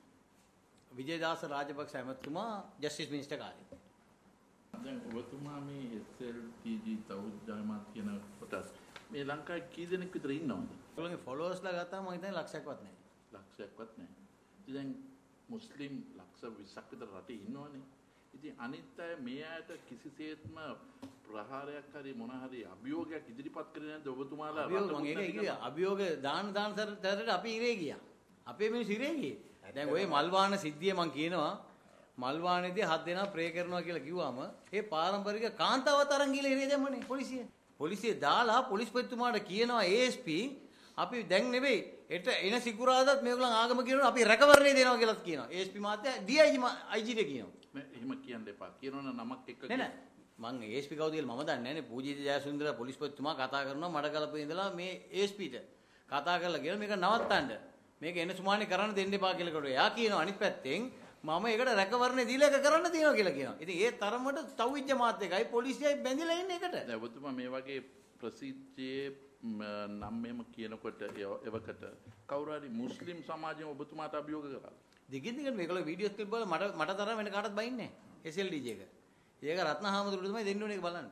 විජේදාස රාජපක්ෂ ඇමතුමා ජස්ටිස් මිනිස්ටර් කාලේ. දැන් ඔබතුමා මේ SLTG තවුද් ජයමත් කියන කොටස් මේ ලංකාවේ කී දෙනෙක් විතර ඉන්නවද? ඔයගොල්ලෝගේ ෆලෝවර්ස්ලා ගත්තාම මම හිතන්නේ ලක්ෂයක්වත් නැහැ. ලක්ෂයක්වත් නැහැ. ඉතින් දැන් මුස්ලිම් ලක්ෂ 20ක් විතර රටේ ඉන්නවනේ. ඉතින් අනිත් අය මේ අයට කිසිසේත්ම ප්‍රහාරයක් හරි මොන හරි අභියෝගයක් ඉදිරිපත් කරේ නැද්ද ඔබතුමාලා? අභියෝග මම ඒක කිව්වා. අභියෝග දාන තරට අපි ඉරේ ගියා. අපේ මිනිස්සු ඉරේ ගියේ. දැන් ওই මල්වාන සිද්ධිය මම කියනවා මල්වානේදී 7 දෙනා ප්‍රේ කරනවා කියලා කිව්වම ඒ පාරම්පරික කාන්තාවත් අරන් ගිහලා ඉරේ දැම්මනේ පොලිසිය. පොලිසිය දාලා පොලිස්පතිතුමාට කියනවා ASP අපි දැන් නෙවෙයි එන සිකුරාදාත් මේගොල්ලන් ආගම කියනවා අපි රැකවරණය දෙනවා කියලාත් කියනවා. ASP මහත්තයා DIG IGට කියනවා. එහෙම කියන්න එපා. කියනවනම් නමක් එක්ක නෑ මං ASP කවුද කියලා මම දන්නේ නැහැ නේ. පූජිත ජයසුන්දර පොලිස්පතිතුමා කතා කරනවා මඩකලපේ ඉඳලා මේ ASPට කතා කරලා කියලා මේක නවත්තන්න. මේක එන සුමානේ කරන්න දෙන්න එපා කියලා කොට. එයා කියනවා අනිත් පැත්තෙන් මම ඒකට රැකවරණය දීලා එක කරන්න තියෙනවා කියලා කියනවා. ඉතින් ඒ තරමට තව්හිඩ් ජමාත් එකයි පොලිසියයි බැඳිලා ඉන්නේ එකට. දැන් ඔබතුමා මේ වගේ ප්‍රසිද්ධියේ නම් මෙහෙම කියනකොට එවකට කවුරු හරි මුස්ලිම් සමාජයෙන් ඔබතුමාට අභියෝග කරා. දිගින් දිගට මේගොල්ලෝ වීඩියෝස් ක්ලිප් වල මට තරම් වෙන කාටවත් බයින්නේ නැහැ. SLDJ එක. ඒක රත්නහාමුදුරුවෝ තමයි දෙන්න ඕනේ ඒක බලන්න.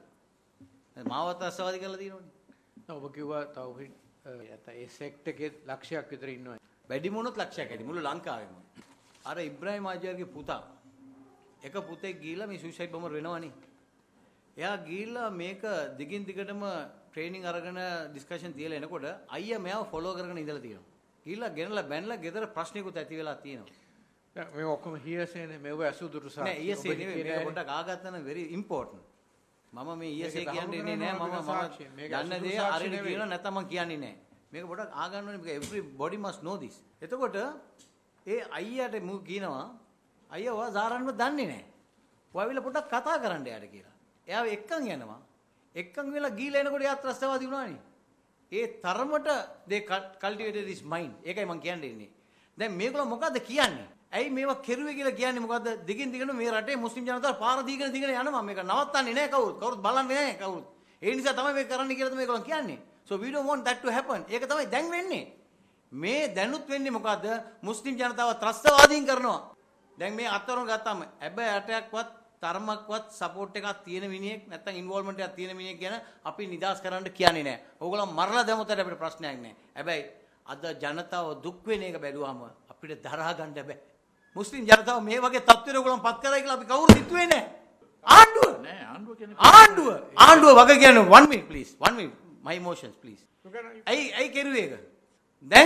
මාවත් අස්සවාදී කරලා තියෙනෝනේ. ඔබ කිව්වා තවහිඩ් ඒ සෙක්ට් එකේ ලක්ෂයක් විතර ඉන්නවා. වැඩිම වුණොත් ලක්ෂයක් ඇති මුළු ලංකාවෙම. අර ඉබ්‍රාහිම් ආජාර්ගේ පුතා එක පුතෙක් ගිහිල්ලා මේ සුයිසයිඩ් බොමර් වෙනවනේ. එයා ගිහිල්ලා මේක දිගින් දිගටම ට්‍රේනින් අරගෙන ඩිස්කෂන් තියලා එනකොට අයියා මෙයාව ෆලෝ කරගෙන ඉඳලා තියෙනවා. ගිහිල්ලා ගෙනලා බැනලා ගෙදර ප්‍රශ්නිකුත් ඇති වෙලා තියෙනවා. මේ ඔක්කොම හියසේනේ මේව ඇසුදුරු සාක්ෂි. නෑ ඊයසේ නෙවෙයි මේක පොඩ්ඩක් ආගත්තා නම් very important. මම මේ ඊයසේ කියන්නේ නෑ මම දන්න දේ හරියට කියනවා නැත්නම් මම කියන්නේ නෑ. මේක පොඩ්ඩක් ආගන්න ඕනේ because everybody must know this. එතකොට ඒ අයියාට මු කියනවා අයියා ඔයා සාරන්ව දන්නේ නැහැ. ඔයා විල පොඩ්ඩක් කතා කරන්න යාට කියලා. එයා එක්කන් යනවා. එක්කන් වෙලා ගීලා එනකොට එයා ත්‍රස්තවාදී වුණානේ. ඒ තරමට they cultivated his mind. ඒකයි මම කියන්නේ ඉන්නේ. දැන් මේගොල්ලෝ මොකද්ද කියන්නේ? ඇයි මේවා කෙරුවේ කියලා කියන්නේ මොකද්ද? දිගින් දිගට මේ රටේ මුස්ලිම් ජනතාව පාර දීගෙන යනවා. මේක නවත්තන්නේ නැහැ කවුරුත්. කවුරුත් බලන්නේ නැහැ කවුරුත්. ඒ නිසා තමයි මේක කරන්න කියලා තමයි ඒගොල්ලෝ කියන්නේ. So we don't want that to happen. ඒක තමයි දැන් වෙන්නේ. මේ දැනුත් වෙන්නේ මොකද්ද? මුස්ලිම් ජනතාව ත්‍රස්තවාදීන් කරනවා. දැන් මේ අත්තරම ගත්තාම හැබැයි අටයක්වත් තරමක්වත් සපෝට් එකක් තියෙන මිනිහෙක් නැත්නම් ඉන්වෝල්ව්මන්ට් එකක් තියෙන මිනිහෙක් ගැන අපි නිදාස් කරන්න කියන්නේ නැහැ. ඕගොල්ලෝ මරලා දැමුවත් අපිට ප්‍රශ්නයක් නැහැ. හැබැයි අද ජනතාව දුක් වෙන එක බැලුවාම අපිට දරා ගන්න බෑ. මුස්ලිම් ජනතාව මේ වගේ තත්ත්වයකට ඕගොල්ලෝ පත් කරයි කියලා අපි කවුරුත් හිතුවේ නැහැ. ආණ්ඩුව වගේ කියන්නේ 1 minute please 1 minute my emotions please. ඇයි කෙරුවේ ඒක? දැන්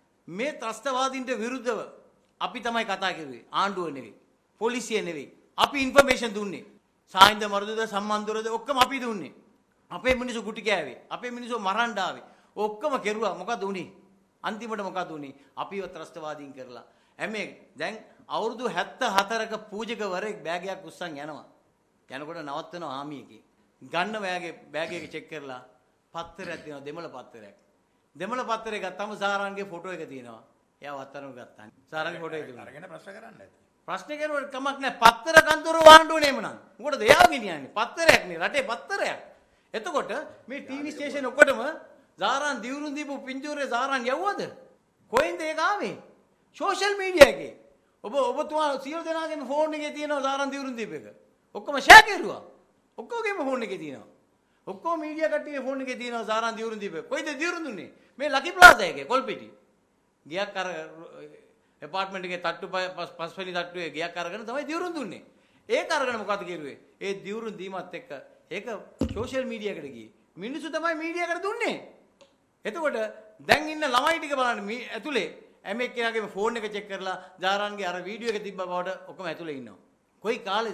මේ ත්‍රස්තවාදීන්ට විරුද්ධව අපි තමයි කතා කරුවේ. ආණ්ඩුව නෙවෙයි. පොලිසිය නෙවෙයි. අපි ඉන්ෆර්මේෂන් දුන්නේ. සාහින්ද මරුදද සම්මන්දුරද ඔක්කොම අපි දුන්නේ. අපේ මිනිස්සු කුටි කෑවේ. අපේ මිනිස්සු මරන්න ආවේ. ඔක්කොම කෙරුවා. මොකද උනේ? අන්තිමට මොකද උනේ? අපිව ත්‍රස්තවාදීන් කරලා. හැමේ දැන් අවුරුදු 74ක පූජකවරයෙක් බෑගයක් උස්සන් යනවා. යනකොට නවත්තනවා ආමි එකේ. ගන්න බෑග් එක චෙක් කරලා පත්තරයක් තියෙනවා දෙමළ පත්තරයක්. දෙමළ පත්තරේ ගත්තාම සාරාන්ගේ ෆොටෝ එක තියෙනවා. එයා වත්තරම ගත්තා. සාරාන්ගේ ෆොටෝ එක තිබුණා. අරගෙන ප්‍රශ්න කරන්න ඇති. ප්‍රශ්න කරුවට කමක් නැහැ. පත්තර කන්තර වාණ්ඩුවනේ එමුනම්. මොකටද එයාව ගෙනියන්නේ? පත්තරයක් නේ රටේ පත්තරයක්. එතකොට මේ ටීවී ස්ටේෂන් ඔක්කොටම සාරාන් දිවුරුන් දීපු පින්තූරේ සාරාන් යවුවද? කොහෙන්ද ඒක ආවේ? සෝෂල් මීඩියා එකේ. ඔබතුමා සියලු දෙනාගේම ෆෝන් එකේ තියෙනවා සාරාන් දිවුරුන් දීප එක. ඔක්කොම ෂෙයා කරුවා. ඔක්කොගේම ෆෝන් එකේ තියෙනවා. ඔක්කොම මීඩියා කට්ටියගේ ෆෝන් එකේ තියෙනවා සාරාන් දිවුරුන් දීප එක. කොයිද දිවුරුන් දුන්නේ? මේ ලකි ප්ලාසා එකේ කොල්පිටි. ගියක් අර ඇපාර්ට්මන්ට් එකේ තට්ටු පස්වෙනි තට්ටුවේ ගියක් අරගෙන තමයි දිවුරුන් දුන්නේ. ඒක අරගෙන මොකද කරුවේ? ඒ දිවුරුන් දීමත් එක්ක ඒක සෝෂල් මීඩියා එකට ගියේ. මිනිස්සු තමයි මීඩියා එකට දුන්නේ. එතකොට දැන් ඉන්න ළමයි ටික බලන්න මේ ඇතුලේ හැම එක්කෙනාගේම ෆෝන් එක චෙක් කරලා ජාරාන්ගේ අර වීඩියෝ එක තිබ්බ බවට ඔක්කොම ඇතුලේ ඉන්නවා. කොයි කාලෙද?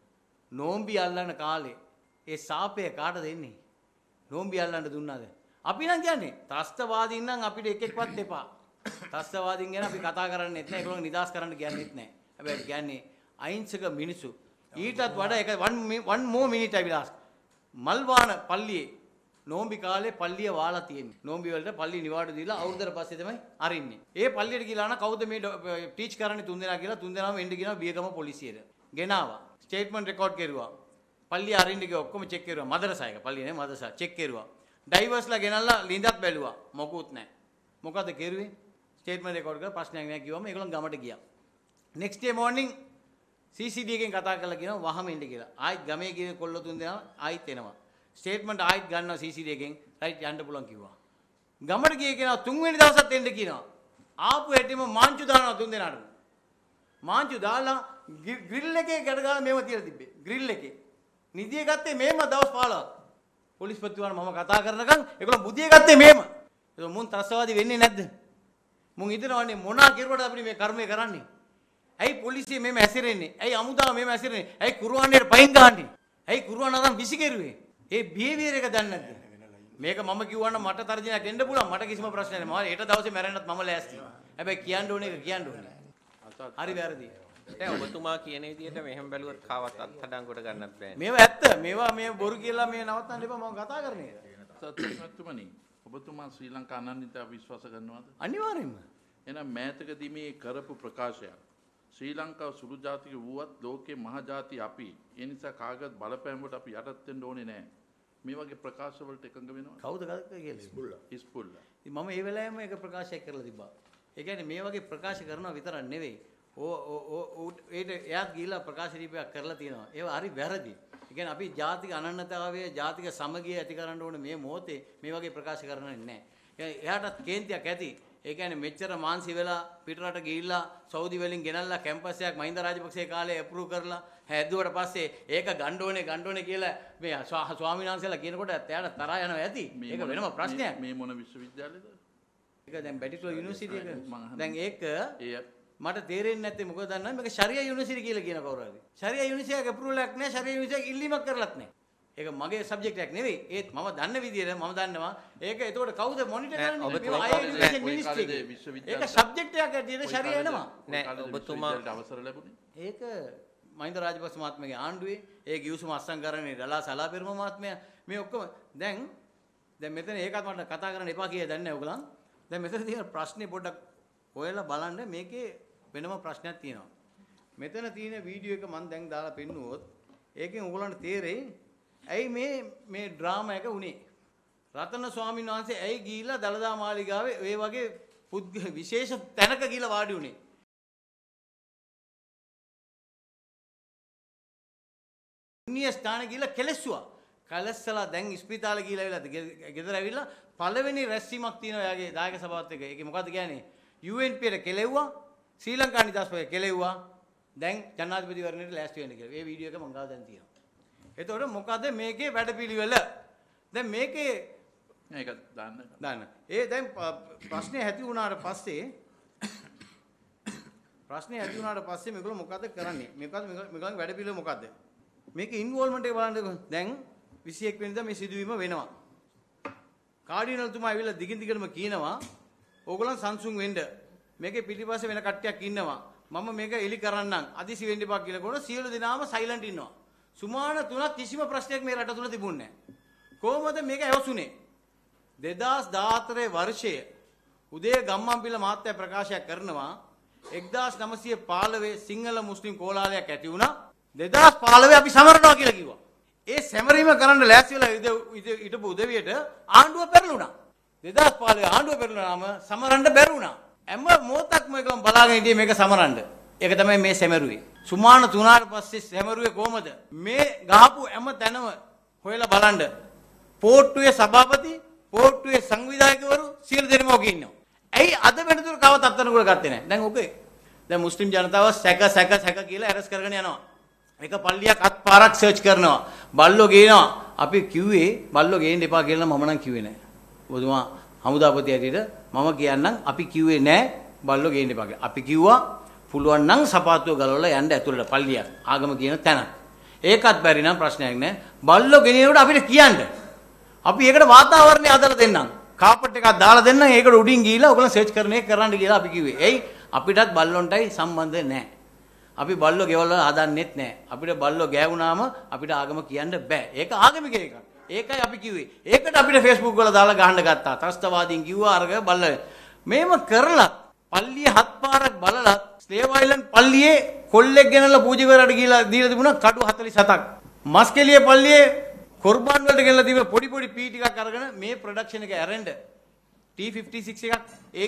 නෝම්බි අල්ලන කාලේ. ඒ සාපය කාටද දෙන්නේ? නෝම්බි අල්ලන්න දුන්නාද? අපි නම් කියන්නේ ත්‍රස්තවාදීන් නම් අපිට එක එකවත් එපා. ත්‍රස්තවාදීන් ගැන අපි කතා කරන්නේත් නැහැ. ඒගොල්ලෝ නිදාස් කරන්න කියන්නේත් නැහැ. හැබැයි කියන්නේ අහිංසක මිනිස්සු. ඊටත් වඩා එක one more minute I will ask. Malwana පල්ලියේ නෝම්බි කාලේ පල්ලිය වාලා තියෙන්නේ. නෝම්බි වලට පල්ලිය නිවාඩු දීලා අවුරුද්දකට පස්සේ තමයි අරින්නේ. ඒ පල්ලියට ගිහලා නම් කවුද මේ ටීච් කරන්නේ තුන් දෙනා කියලා තුන් දෙනාම එන්න කියනවා බියගම පොලිසියට. ගෙනාවා. ස්ටේට්මන්ට් රෙකෝඩ් කරුවා. පල්ලිය අරින්න ගිහ ඔක්කොම චෙක් කරුවා. මදරසා එක පල්ලිය නේ මදරසා චෙක් කරුවා. ඩයිවර්ස්ලා ගෙනල්ලා ලින්දත් බැලුවා. මොකුත් නැහැ. මොකද කෙරුවේ? ස්ටේට්මන්ට් රෙකෝඩ් කරලා ප්‍රශ්නයක් නැහැ කිව්වම ඒගොල්ලන් ගමට ගියා. next day morning CCD එකෙන් කතා කරලා කියනවා වහම ඉන්න කියලා. ආයිත් ගමේ ගිහින් කොල්ල තුන් දෙනා ආයිත් එනවා. ස්ටේට්මන්ට් ආයිත් ගන්නවා CCD එකෙන් රයිට් යන්න පුළුවන් කිව්වා. ගමට ගියේ කෙනා තුන්වෙනි දවසත් එන්න කියනවා. ආපු හැටිම මාංචු දානවා තුන් දෙනාටම. මාංචු දාලා ග්‍රිල් එකේ ගැට ගාලා මේව තියලා තිබ්බේ. ග්‍රිල් එකේ. නිදිය ගත්තේ මේම දවස් 15ක්. පොලිස්පතිතුමාට මම කතා කරනකම් ඒගොල්ලෝ බුදිය ගත්තේ මේම. ඒක මුන් ත්‍රස්තවාදී වෙන්නේ නැද්ද? මුන් හිතනවානේ මොනවා කෙරුවට අපිට මේ කර්මය කරන්නේ. ඇයි පොලිසිය මේම ඇසිරෙන්නේ? ඇයි අමුදාව මේම ඇසිරෙන්නේ? ඇයි කුරුවන්ඩේට පයින් ගහන්නේ? ඇයි කුරුවන්ඩ අරන් විසි කෙරුවේ? ඒ බිහේවියර් එක දන්නේ නැද්ද? මේක මම කිව්වනම් මට තර්ජනයක් එන්න පුළුවන්. මට කිසිම ප්‍රශ්නයක් නැහැ. මම ඊට දවසේ මැරෙන්නත් මම ලෑස්ති. හැබැයි කියන්න ඕනේ එක කියන්න ඕනේ. හරි වැරදි. දැන් ඔබතුමා කියන විදිහට මෙහෙම බැලුවත් කාවත් අත්හඩංගුවට ගන්නත් බෑනේ. මේවා ඇත්ත. මේවා මේ බොරු කියලා මේ නවත්තන්න එපා මම කතා කරන්නේ. සත්‍යමත්තුමනි ඔබතුමා ශ්‍රී ලංකා අනන්‍යතාව විශ්වාස කරනවද? අනිවාර්යෙන්ම. එහෙනම් මෑතකදී මේ කරපු ප්‍රකාශයක් ශ්‍රී ලංකාව සුළු ජාතික වුවත් ලෝකේ මහ ජාති අපි. ඒ නිසා කාගවත් බලපෑමකට අපි යටත් වෙන්න ඕනේ නැහැ. මේ වගේ ප්‍රකාශ වලට එකඟ වෙනවා. කවුද කියලා? හිස්බුල්ලා. මම ඒ වෙලාවෙම ඒක ප්‍රකාශයක් කරලා තිබ්බා. ඒ කියන්නේ මේ වගේ ප්‍රකාශ කරනවා විතරක් නෙවෙයි. එයාත් ගිහිල්ලා ප්‍රකාශ රීපයක් කරලා තියෙනවා. ඒවා හරි වැරදි. ඒ කියන්නේ අපි ජාතික අනන්‍යතාවය, ජාතික සමගිය ඇති කරන්න ඕනේ මේ මොහොතේ මේ වගේ ප්‍රකාශ කරන්නේ නැහැ. එයාටත් කේන්තියක් ඇති. ඒ කියන්නේ මෙච්චර මාන්සි වෙලා පිටරට ගිහිල්ලා සෞදි වලින් ගෙනල්ලා කැම්පස් එකක් මහින්ද රාජපක්ෂේ කාලේ අප්‍රූව් කරලා හැදුවට පස්සේ ඒක ගන්න ඕනේ කියලා මේ ස්වාමීන් වහන්සේලා කියනකොට එයාට තරහා යනවා ඇති. ඒක වෙනම ප්‍රශ්නයක්. මේ මොන විශ්වවිද්‍යාලයද? ඒක දැන් බැටික්ලෝ යුනිවර්සිටි එක. දැන් ඒක මට තේරෙන්නේ නැත්තේ මොකද දන්නවද? මේක ශරියා යුනිවර්සිටි කියලා කියන කවුරු හරි. ශරියා යුනිවර්සිටි එකේ අප්‍රූවල් එකක් නැහැ. ශරියා යුනිවර්සිටි එක ඉල්ලීමක් කරලත් නැහැ. ඒක මගේ සබ්ජෙක්ට් එකක් නෙවෙයි. ඒත් මම දන්න විදියට මම දන්නවා. ඒක එතකොට කවුද මොනිටර් කරන්නේ? මේවා එජුකේෂන් මිනිස්ට්‍රි. ඒක සබ්ජෙක්ට් එකක් ඇටියට ශරියා එනවා. නෑ ඔබතුමාට අවසර ලැබුණේ. ඒක මහින්ද රාජපක්ෂ මහත්මයාගේ ආණ්ඩුවේ ඒ ගිවිසුම අත්සන් කරන්නේ දලා සලා පෙරම මහත්මයා මේ ඔක්කොම දැන් මෙතන ඒකත් මට කතා කරන්න එපා කියලා දන්නේ නැහැ ඔයගලන්. දැන් මෙතන තියෙන ප්‍රශ්නේ පොඩ්ඩක් හොයලා බලන්න මේකේ වෙනම ප්‍රශ්නයක් තියෙනවා. මෙතන තියෙන වීඩියෝ එක මම දැන් දාලා පෙන්නුවොත් ඒකෙන් ඔයගොල්ලන්ට තේරෙයි ඇයි මේ ඩ්‍රාමා එක උනේ. රතන ස්වාමීන් වහන්සේ ඇයි ගිහිල්ලා දලදා මාලිගාවේ ඒ වගේ විශේෂ තැනක ගිහිල්ලා වාඩි උනේ. පුණ්‍ය ස්ථාන ගිහිල්ලා කෙලස්සුවා. කලස්සලා දැන් ස්පිතාලේ ගිහිල්ලා ගෙදර ඇවිල්ලා පළවෙනි රැස්වීමක් තියෙනවා එයාගේ දායක සභාවත් එක්ක. ඒකේ මොකද්ද කියන්නේ? UNP එකට කෙලෙව්වා, ශ්‍රී ලංකා නිදහස් පක්ෂය කෙලෙව්වා. දැන් ජනාධිපතිවරණයට ලෑස්ති වෙන්න කියලා. මේ වීඩියෝ එක මම ගාව දැන් තියෙනවා. එතකොට මොකද මේකේ වැඩපිළිවෙල? දැන් මේකේ මේක දාන්න. දැන් ප්‍රශ්නේ ඇති වුණාට පස්සේ මේගොල්ලෝ මොකද කරන්නේ? මේගොල්ලෝ වැඩපිළිවෙල මොකද්ද? මේකේ ඉන්වෝල්ව්මන්ට් එක බලන්න. දැන් 21 වෙනිදා මේ සිදුවීම වෙනවා. කාඩිනල්තුමා ඇවිල්ලා දිගින් දිගටම කියනවා ඕගොල්ලන් සංසුන් වෙන්න. මේකේ පිටිපස්සේ වෙන කට්ටියක් ඉන්නවා. මම මේක එලි කරන්නම්. අදිසි වෙන්න එපා කියලා කොහොන සියලු දෙනාම සයිලන්ට් ඉන්නවා. සුමාන 3ක් කිසිම ප්‍රශ්නයක් මේ රට තුල තිබුණේ නැහැ. කොහොමද මේක ඇවසුනේ? 2014 වර්ෂයේ උදේ ගම්මන්පිල මහත්තයා ප්‍රකාශයක් කරනවා 1915 සිංහල මුස්ලිම් කෝලාහලයක් ඇති වුණා. 2015 අපි සමරනවා කියලා කිව්වා. ඒ සැමරීම කරන්න ලෑස්ති වෙලා හිටපු උදවියට ආණ්ඩුව පෙරළුණා. 2015 ආණ්ඩුව පෙරළුණාම සමරන්න බැරි වුණා. හැම මොහොතක්ම ඒකම බලාගෙන හිටියේ මේක සමරන්න. ඒක තමයි මේ සැමරුවේ. සුමාන 3ට පස්සේ සැමරුවේ කොහමද? මේ ගහපු හැම තැනම හොයලා බලන්න. පෝට්ටුවේ සභාපති, පෝට්ටුවේ සංවිධායකවරු සියලු දෙනාම ඔක ඉන්නවා. ඇයි අද වෙනතුරු කවවත් අත්අඩංගුවට ගත්තේ නැහැ? දැන් ඔකේ. දැන් මුස්ලිම් ජනතාව සැක කියලා ඇරස් කරගෙන යනවා. එක පල්ලියක් අත්පාරක් සර්ච් කරනවා. බල්ලෝ ගේනවා. අපි කිව්වේ බල්ලෝ ගේන්න එපා කියලා මම නම් කිව්වේ නැහැ. ඔබතුමා හමුදාපති ඇටියට මම කියන්නම් අපි කිව්වේ නැහැ බල්ලෝ ගේන්න එපා කියලා. අපි කිව්වා පුළුවන් නම් සපාත්තුව ගලවලා යන්න ඇතුළට පල්ලියක් ආගම කියන තැන. ඒකත් බැරි නම් ප්‍රශ්නයක් නැහැ. බල්ලෝ ගෙනියනකොට අපිට කියන්න. අපි ඒකට වාතාවරණය හදලා දෙන්නම්. කාපට් එකක් දාලා දෙන්නම්. ඒකට උඩින් ගිහිල්ලා ඔයගොල්ලෝ සර්ච් කරන එක කරන්න කියලා අපි කිව්වේ. එයි අපිටත් බල්ලොන්ටයි සම්බන්ධ නැහැ. අපි බල්ලෝ ගෙවල් වල හදන්නෙත් නැහැ. අපිට බල්ලෝ ගෑවුනාම අපිට ආගම කියන්න බෑ. ඒක ආගමික එකක්. ඒකයි අපි කිව්වේ. ඒකට අපිට Facebook වල දාලා ගහන්න ගත්තා. ත්‍රස්තවාදීන් කිව්වා අරග බල්ල. මේම කරලා පල්ලිය 7 පාරක් බලලා ස්ලේව් අයිලන්ඩ් පල්ලියේ කොල්ලෙක් ගෙනල්ලා පූජකවරයාට ගිහිලා දීලා තිබුණා කඩු 47ක්. මස්කෙලිය පල්ලියේ කොර්බාන් වලට ගෙනල්ලා තිබුණ පොඩි පී ටිකක් අරගෙන මේ ප්‍රොඩක්ෂන් එක ඇරෙන්න T56 එකක්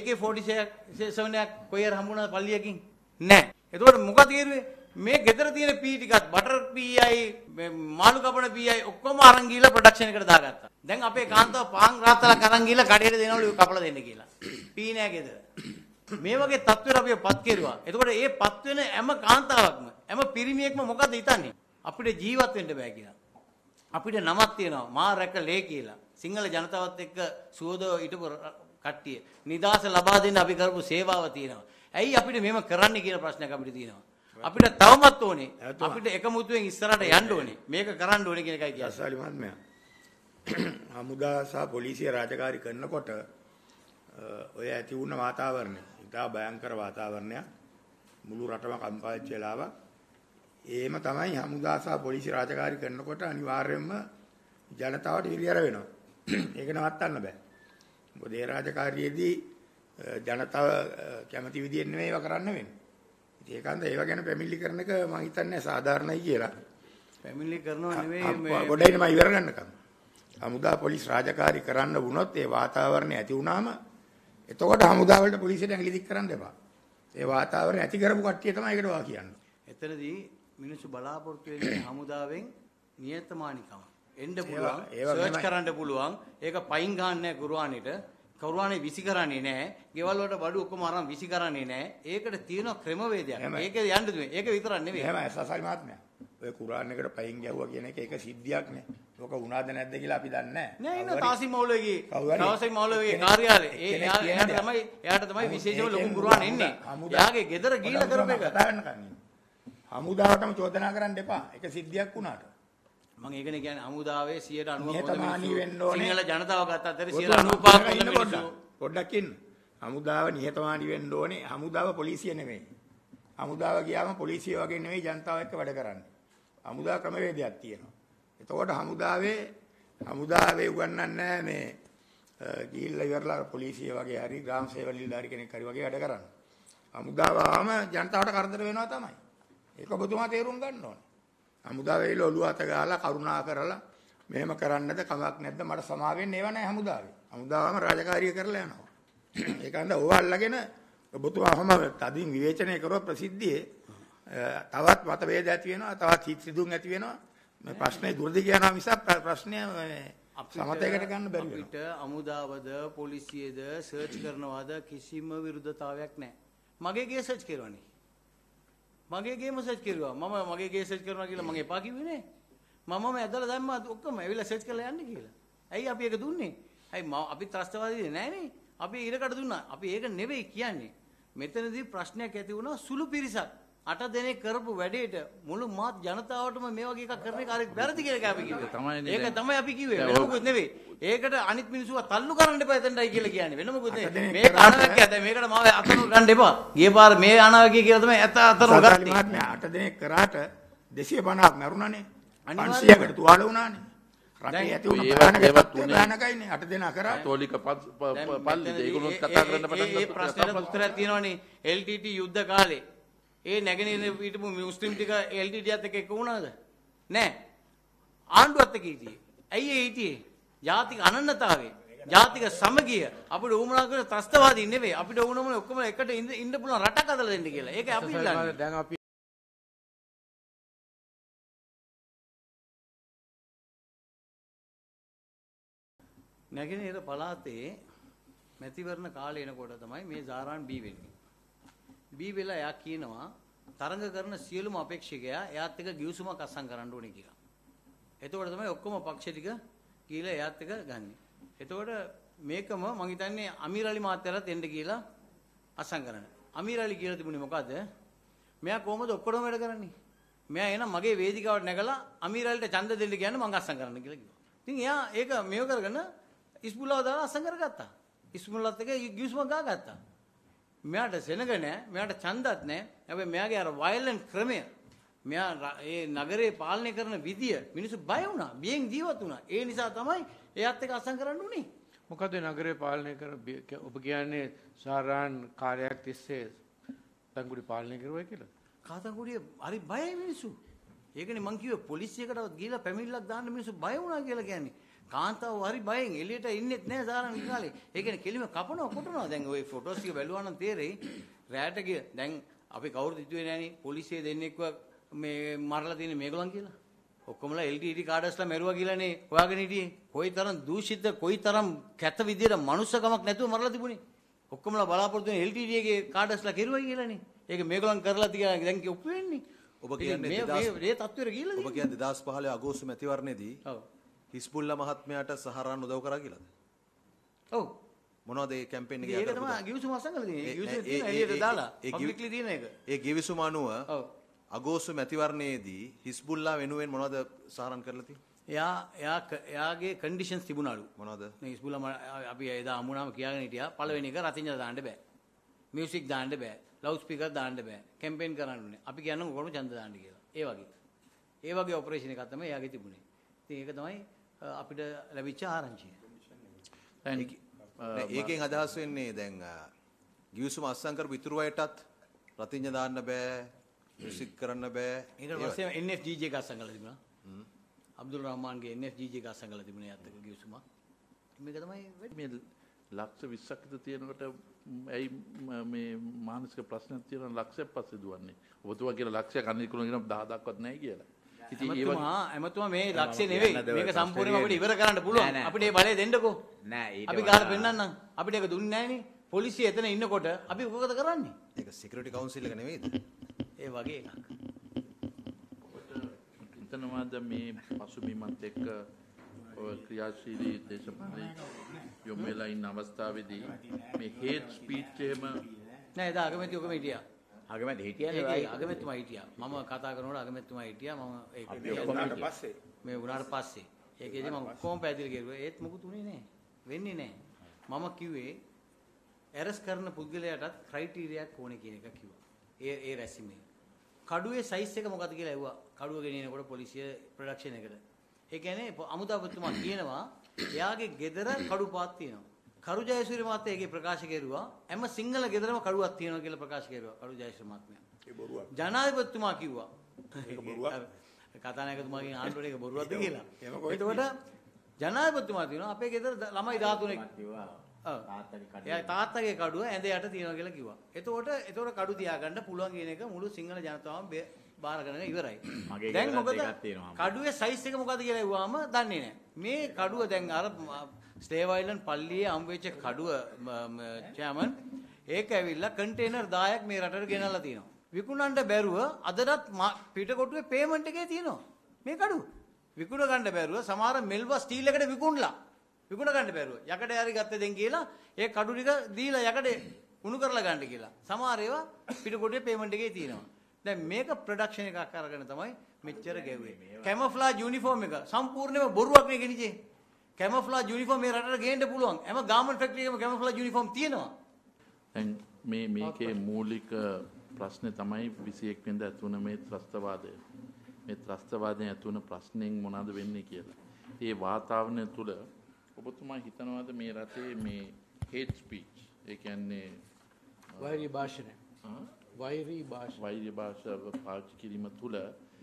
AK47 එකක් කොහෙර හම්බුණා පල්ලියකින් නැහැ. එතකොට මොකද කිරුවේ? මේ ගෙදර තියෙන පී ටිකත් බටර් පීයි මාළු කපන පීයි ඔක්කොම අරන් ගිහලා ප්‍රොඩක්ෂන් එකට දාගත්තා. දැන් අපේ කාන්තාව පාන් රාත්තලක් අරන් ගිහලා කඩේට දෙනවලු කපලා දෙන්න කියලා. පී නෑ ගෙදර. මේ වගේ තත්ත්වයට අපි පත් කෙරුවා. එතකොට මේ පත් වෙන හැම කාන්තාවක්ම හැම පිරිමියෙක්ම මොකද හිතන්නේ? අපිට ජීවත් වෙන්න බෑ කියලා. අපිට නමක් තියෙනවා මා රැකලේ කියලා. සිංහල ජනතාවත් එක්ක සුවදව හිටපු කට්ටිය. නිදාස ලබා දෙන්න අපි කරපු සේවාව තියෙනවා. ඇයි අපිට මේව කරන්න කියන ප්‍රශ්නයක් අපිට තියෙනවා. අපිට තවමත් ඕනේ. අපිට එකමුතුවෙන් ඉස්සරහට යන්න ඕනේ. මේක කරන්න ඕනේ කියන එකයි කියන්නේ. සාලි මහත්මයා. හමුදා සහ පොලිසිය රාජකාරී කරනකොට ඔය ඇති වුණ වාතාවරණය ඉතා භයංකර වාතාවරණයක් මුළු රටම කම්පා වෙච්ච වෙලාවක්. එහෙම තමයි හමුදා සහ පොලිසිය රාජකාරී කරනකොට අනිවාර්යයෙන්ම ජනතාවට හිරිහැර වෙනවා. ඒක නවත්තන්න බෑ. මොකද ඒ රාජකාරියේදී ජනතාව කැමති විදිහෙන් නෙමෙයි ඒවා කරන්න වෙන්නේ. ඒකන්ද ඒව ගැන පැමිණිලි කරන එක මම හිතන්නේ සාධාරණයි කියලා. පැමිණිලි කරනවා නෙමෙයි මේ ගොඩයින්ම ඉවර ගන්නකම්. හමුදා පොලිස් රාජකාරී කරන්න වුණොත් ඒ වාතාවරණය ඇති වුණාම එතකොට හමුදා වලට පොලිසියට ඇඟිලි දික් කරන්න එපා. ඒ වාතාවරණය ඇති කරපු කට්ටිය තමයි ඒකට වා කියන්නේ. එතනදී මිනිස්සු බලාපොරොත්තු වෙන්නේ හමුදාවෙන් නියතමානිකම. එන්න පුළුවන්, සර්ච් කරන්න පුළුවන්. ඒක පයින් ගන්න නැහැ කුර්ආනෙට. කවුරුහානේ විසි කරන්නේ නැහැ. ගෙවල් වලට බඩු ඔක්කොම අරන් විසි කරන්නේ නැහැ. ඒකට තියෙන ක්‍රමවේදයක්. ඒක යන්න දුවේ. ඒක විතරක් නෙවෙයි. එහෙමයි සසල් මහත්මයා. ඔය කුර්ආන් එකට පයින් ගැහුවා කියන එක ඒක සිද්ධියක් නේ. ඕක වුණාද නැද්ද කියලා අපි දන්නේ නැහැ. නෑ නෑ තාසි මෞලවිගේ තාසි මෞලවිගේ කාර්යාලේ. එයාට තමයි විශේෂම ලොකු කුර්ආන් එන්නේ. එයාගේ ගෙදර ගිහිල්ලා කරපු එක. හමුදාවටම චෝදනා කරන්න එපා. ඒක සිද්ධියක් වුණාට. මම ඒකනේ කියන්නේ හමුදාවේ 90% සිංහල ජනතාව ගත්ත අතර 95% පොඩ්ඩක් ඉන්න. හමුදාව නිහතමානී වෙන්න ඕනේ. හමුදාව පොලිසිය නෙමෙයි. හමුදාව ගියාම පොලිසිය වගේ නෙමෙයි ජනතාව එක්ක වැඩ කරන්නේ. හමුදා ක්‍රමවේදයක් තියෙනවා. එතකොට හමුදාවේ උගන්නන්නේ නැහැ මේ ගිහිල්ලා ඉවරලා පොලිසිය වගේ හරි ග්‍රාම සේවක නිලධාරි කෙනෙක් හරි වගේ වැඩ කරන්නේ. හමුදාවම ජනතාවට කරදර වෙනවා තමයි. ඒක ඔබතුමා තේරුම් ගන්න ඕනේ. හමුදාව වෙයිලා ඔළුව අත ගාලා කරුණා කරලා මෙහෙම කරන්නද කමක් නැද්ද මට සමා වෙන්න ඒව නැහැ හමුදාවේ. හමුදාවම රාජකාරිය කරලා යනවා. ඒකන්ද ඕව අල්ලගෙන ඔබතුමාම තදින් විවේචනය කරුවා ප්‍රසිද්ධියේ තවත් මත වේද ඇති වෙනවා තවත් හිත සිදුම් ඇති වෙනවා මේ ප්‍රශ්නේ දුරදි යනවා මිසක් ප්‍රශ්නය සමතයකට ගන්න බැරි වෙනවා. අපිට අමුදාවද පොලිසියද සර්ච් කරනවාද කිසිම විරුද්ධතාවයක් නැහැ. මගේ ගේ සර්ච් කරවනේ. මගේ ගේම සර්ච් කරුවා. මම මගේ ගේ සර්ච් කරනවා කියලා මම එපා කිව්වේ නේ. මමම ඇදලා දැම්මා ඔක්කොම ඇවිල්ලා සර්ච් කරලා යන්න කියලා. ඇයි අපි ඒක දුන්නේ? ඇයි අපි ත්‍රස්තවාදී නෑනේ. අපි ඉරකට දුන්නා. අපි ඒක නෙවෙයි කියන්නේ. මෙතනදී ප්‍රශ්නයක් ඇති වුණා සුළු පිරිසක් 8 දෙනෙක් කරපු වැඩේට මුළු මාත් ජනතාවටම මේ වගේ එකක් කරන එක හරි වැරදි කියලා අපි කිව්වේ. ඒක තමයි අපි කිව්වේ. වෙන මොකුත් නෙවෙයි. ඒකට අනිත් මිනිස්සුව තල්ලු කරන්න එපා එතනටයි කියලා කියන්නේ. වෙන මොකුත් නෙවෙයි. මේක අනාවැකිය දැන් මේකට මාව අතන ගන්න එපා. ගිය පාර මේ අනාවැකිය කියලා තමයි අතන ගත්තේ. මහත්මයා 8 දෙනෙක් කරාට 250ක් මරුණානේ. 500කට තුවාල වුණානේ. රටේ ඇති වුණ භයානකයිනේ 8 දෙනා කරා. තෝලික පල්ලි ඒගොල්ලොත් කතා කරන්න පටන් ගත්තා. ඒ ප්‍රශ්නෙට උත්තරයක් තියෙනවනේ. LTT යුද්ධ කාලේ ඒ නැගෙනහිර පිටපු මුස්ලිම් ටික LTTත් එක්ක වුණාද? නෑ. ආණ්ඩුවත් එක්ක හිටියේ. ඇයි ඒ හිටියේ? ජාතික අනන්‍යතාවය, ජාතික සමගිය අපිට උවමනා කරන ත්‍රස්තවාදී නෙවෙයි. අපිට උවමන ඔක්කොම එකට ඉන්න පුළුවන් රටක් හදලා දෙන්න කියලා. ඒක අපි ඉල්ලන්නේ. දැන් අපි නැගෙනහිර පළාතේ මැතිවරණ කාලේ එනකොට තමයි මේ Zahran බී වෙන්නේ. බී වෙලා එයා කියනවා තරඟ කරන සියලුම අපේක්ෂකයා එයාත් එක්ක ගිවිසුමක් අත්සන් කරන්න ඕනේ කියලා. එතකොට තමයි ඔක්කොම පක්ෂ ටික කියලා එයාත් එක්ක ගන්නෙ. එතකොට මේකම මම හිතන්නේ අමීර් අලි මහත්තයාට එන්න කියලා අත්සන් කරන්න. අමීර් අලි කියලා තිබුණේ මොකද්ද? මෙයා කොහොමද ඔක්කොම වැඩ කරන්නේ? මෙයා එන මගේ වේදිකාවට නැගලා අමීර් අලිට ඡන්ද දෙන්න කියන්නේ මං අත්සන් කරන්න කියලා කිව්වා. ඉතින් එයා ඒක මේව කරගෙන ඉස්බුල්ලාව දාලා අත්සන් කරගත්තා. ඉස්බුල්ලාත් එක්ක ගිවිසුමක් ගාගත්තා. මෙයාට සෙනග නැහැ, මෙයාට ඡන්දත් නැහැ. හැබැයි මෙයාගේ අර වයලන්ට් ක්‍රමය, මෙයා ඒ නගරේ පාලනය කරන විදිය මිනිස්සු බය වුණා, බියෙන් ජීවත් වුණා. ඒ නිසා තමයි එයාත් එක්ක අසං කරන්න උනේ. මොකද නගරේ පාලනය කර ඔබ කියන්නේ Zahran කාර්යයක් තිස්සේ තංගුඩි පාලනය කරුවා කියලා. කාතන්කුඩිය හරි බයයි මිනිස්සු. ඒකනේ මං කිව්වේ පොලිසියකටවත් ගිහිල්ලා පැමිණිල්ලක් දාන්න මිනිස්සු බය වුණා කියලා කියන්නේ. කාන්තාව හරි බයෙන් එළියට ඉන්නෙත් නැහැ Zahran කාලේ. ඒකනේ කෙලිම කපනවා කොටනවා. දැන් ওই ෆොටෝස් ටික බැලුවා නම් තේරෙයි. රැට ගිය දැන් අපි කවුරුද හිතුවේ නෑනේ පොලිසිය දෙන්නෙක්ව මේ මරලා තියෙන්නේ මේගොල්ලන් කියලා. ඔක්කොමලා LTT කාඩර්ස්ලා මැරුවා කියලානේ හොයාගෙන හිටියේ. කොයිතරම් දූෂිත කොයිතරම් කැත විදියට මනුස්සකමක් නැතුව මරලා තිබුණේ. ඔක්කොමලා බලාපොරොත්තු වෙන LTT එකේ කාඩර්ස්ලා කෙරුවා කියලානේ. ඒක මේගොල්ලන් කරලා තියලා දැන් කිය ඔප්පු වෙන්නේ. ඔබ කියන්නේ මේ තත්ත්වෙට ගිහිල්ලා ඔබ කියන්නේ 2015 අගෝස්තු මැතිවරණයේදී ඔව් හිස්බුල්ලා මහත්මයාට Zahran උදව් කරා කියලාද? ඔව්. මොනවද ඒ කැම්පේන් එක ඒක තමයි ගිවිසුම අසංගල තියෙන්නේ. ගිවිසුම තියෙන එළියට දාලා පබ්ලික්ලි තියෙන එක. ඒ ගිවිසුම අනුව ඔව්. අගෝස්තු මැතිවරණයේදී හිස්බුල්ලා වෙනුවෙන් මොනවද Zahran කරලා තියෙන්නේ? එයාගේ කන්ඩිෂන්ස් තිබුණලු. මොනවද? මේ හිස්බුල්ලා අපි එදා අමුණාම කියාගෙන හිටියා පළවෙනි එක රතිඤ්ඤා දාන්න බෑ. මියුසික් දාන්න බෑ. ලවුඩ් ස්පීකර් දාන්න බෑ. කැම්පේන් කරන්න ඕනේ. අපි කියන්නේ කොහොමද ඡන්ද දාන්න කියලා. ඒ වගේ ඔපරේෂන් එකක් තමයි එයාගේ තිබුණේ. ඉතින් ඒක තමයි අපිට ලැබිච්ච ආරංචිය. ඒකෙන් අදහස් වෙන්නේ දැන් ගිවිසුම අත්සන් කරපු ඉතුරු අයටත් රතිඤ්ඤා දාන්න බෑ, මියුසික් කරන්න බෑ. ඊට පස්සේ NFGJ එක අත්සන් කරලා තිබුණා. අබ්දුල් රහමාන්ගේ NFGJ එක අත්සන් කරලා තිබුණේ යත් එක ගිවිසුම. මේක තමයි මේ ලක්ෂ 20ක් විතර තියෙනකොට ඇයි මේ මානසික ප්‍රශ්නයක් තියෙන ලක්ෂයක් පස්සේ දුවන්නේ. ඔබතුමා කියලා ලක්ෂයක් අනිත් කෙනෙකුට කියන 10,000ක්වත් නැහැ කියලා. ඉතින් එමතුමා මේ ලක්ෂය නෙවෙයි. මේක සම්පූර්ණයෙන්ම අපිට ඉවර කරන්න පුළුවන්. අපිට මේ බලය දෙන්නකෝ. නෑ ඊට අපි ගාලා පෙන්නන්නම්. අපිට ඒක දුන්නේ නෑනේ. පොලිසිය එතන ඉන්නකොට අපි මොකද කරන්නේ? ඒක සිකියුරිටි කවුන්සිල් එක නෙවෙයිද? ඒ වගේ එකක්. හිතනවාද මේ පසුබිමත් එක්ක ක්‍රියාශීලී දේශපාලන යොමු වෙලා ඉන්න අවස්ථාවේදී මේ හේට් ස්පීච් එහෙම නෑ එදා අගමැති ඔකම හිටියා. අගමැති හිටියනේ අගමැතිතුමා හිටියා. මම කතා කරනකොට අගමැතිතුමා හිටියා. මම ඒක වුණාට පස්සේ මේ වුණාට පස්සේ ඒකේදී මම කොහොම පැහැදිලි කරුවා ඒත් මොකුත් උනේ නෑ. වෙන්නේ නෑ. මම කිව්වේ ඇරස් කරන පුද්ගලයාටත් ක්‍රයිටීරියාවක් ඕනේ කියන එක කිව්වා. ඒ රැසිමේ. කඩුවේ සයිස් එක මොකක්ද කියලා ඇහුවා. කඩුව ගෙනියනකොට පොලිසිය ප්‍රොඩක්ෂන් එකට. ඒ කියන්නේ අමුදාපතිතුමා කියනවා එයාගේ ගෙදර කඩු පාත් තියෙනවා. කරු ජයසූරිය මහත්තයා ඒකේ ප්‍රකාශ කෙරුවා හැම සිංහල ගෙදරම කඩුවක් තියෙනවා කියලා ප්‍රකාශ කෙරුවා කරු ජයසූරිය මහත්මයා. ඒ බොරුවක්. ජනාධිපතිතුමා කිව්වා. ඒක බොරුවක්. කතානායකතුමාගෙන් ආණ්ඩුවට ඒක බොරුවක්ද කියලා. එතකොට ජනාධිපතිතුමා කියනවා අපේ ගෙදර ළමයි 13ක් කිව්වා. තාත්තගේ කඩුව ඇඳ යට තියෙනවා කියලා කිව්වා. එතකොට කඩු තියාගන්න පුළුවන් කියන එක මුළු සිංහල ජනතාවම බාර ගන්න ඉවරයි. දැන් මොකද කඩුවේ සයිස් එක මොකද්ද කියලා ඇහුවාම දන්නේ නැහැ. මේ කඩුව දැන් අර ස්ටේවයිලන් පල්ලියේ හම්බෙච්ච කඩුව චෑමන් ඒක ඇවිල්ලා කන්ටේනර් 10ක් මේ රටට ගෙනල්ලා තියෙනවා. විකුණන්න බැරුව අදටත් පිටකොටුවේ පේමන්ට් එකේ තියෙනවා මේ කඩුව. විකුණ ගන්න බැරුව සමහර මෙල්වා ස්ටීල් එකට විකුණලා විකුණ ගන්න බැරුව යකඩ හරි ගත්තේ දෙන් කියලා ඒ කඩු ටික දීලා යකඩ උණු කරලා ගන්න කියලා. සමහර ඒවා පිටකොටුවේ පේමන්ට් එකේ තියෙනවා. දැන් මේක ප්‍රොඩක්ෂන් එකක් අරගෙන තමයි මෙච්චර ගැව්වේ. කැමොෆ්ලාජ් යුනිෆෝම් එක සම්පූර්ණයෙන්ම බොරුවක් නේ ගෙනිච්චේ. කැමොෆ්ලාජ් යුනිෆෝම් මේ රටට ගේන්න පුළුවන්. හැම ගාමන්ට් ෆැක්ටරි එකම කැමොෆ්ලාජ් යුනිෆෝම් තියෙනවා. දැන් මේකේ මූලික ප්‍රශ්නේ තමයි 21 වෙනිදා ඇතුණ මේ ත්‍රස්තවාදය. මේ ත්‍රස්තවාදයෙන් ඇතුණ ප්‍රශ්නෙන් මොනවද වෙන්නේ කියලා. ඒ වාතාවරණය තුළ ඔබතුමා හිතනවාද මේ රටේ මේ hate speech ඒ කියන්නේ වෛරී භාෂණ වෛරී භාෂාව පාවිච්චි කිරීම තුළ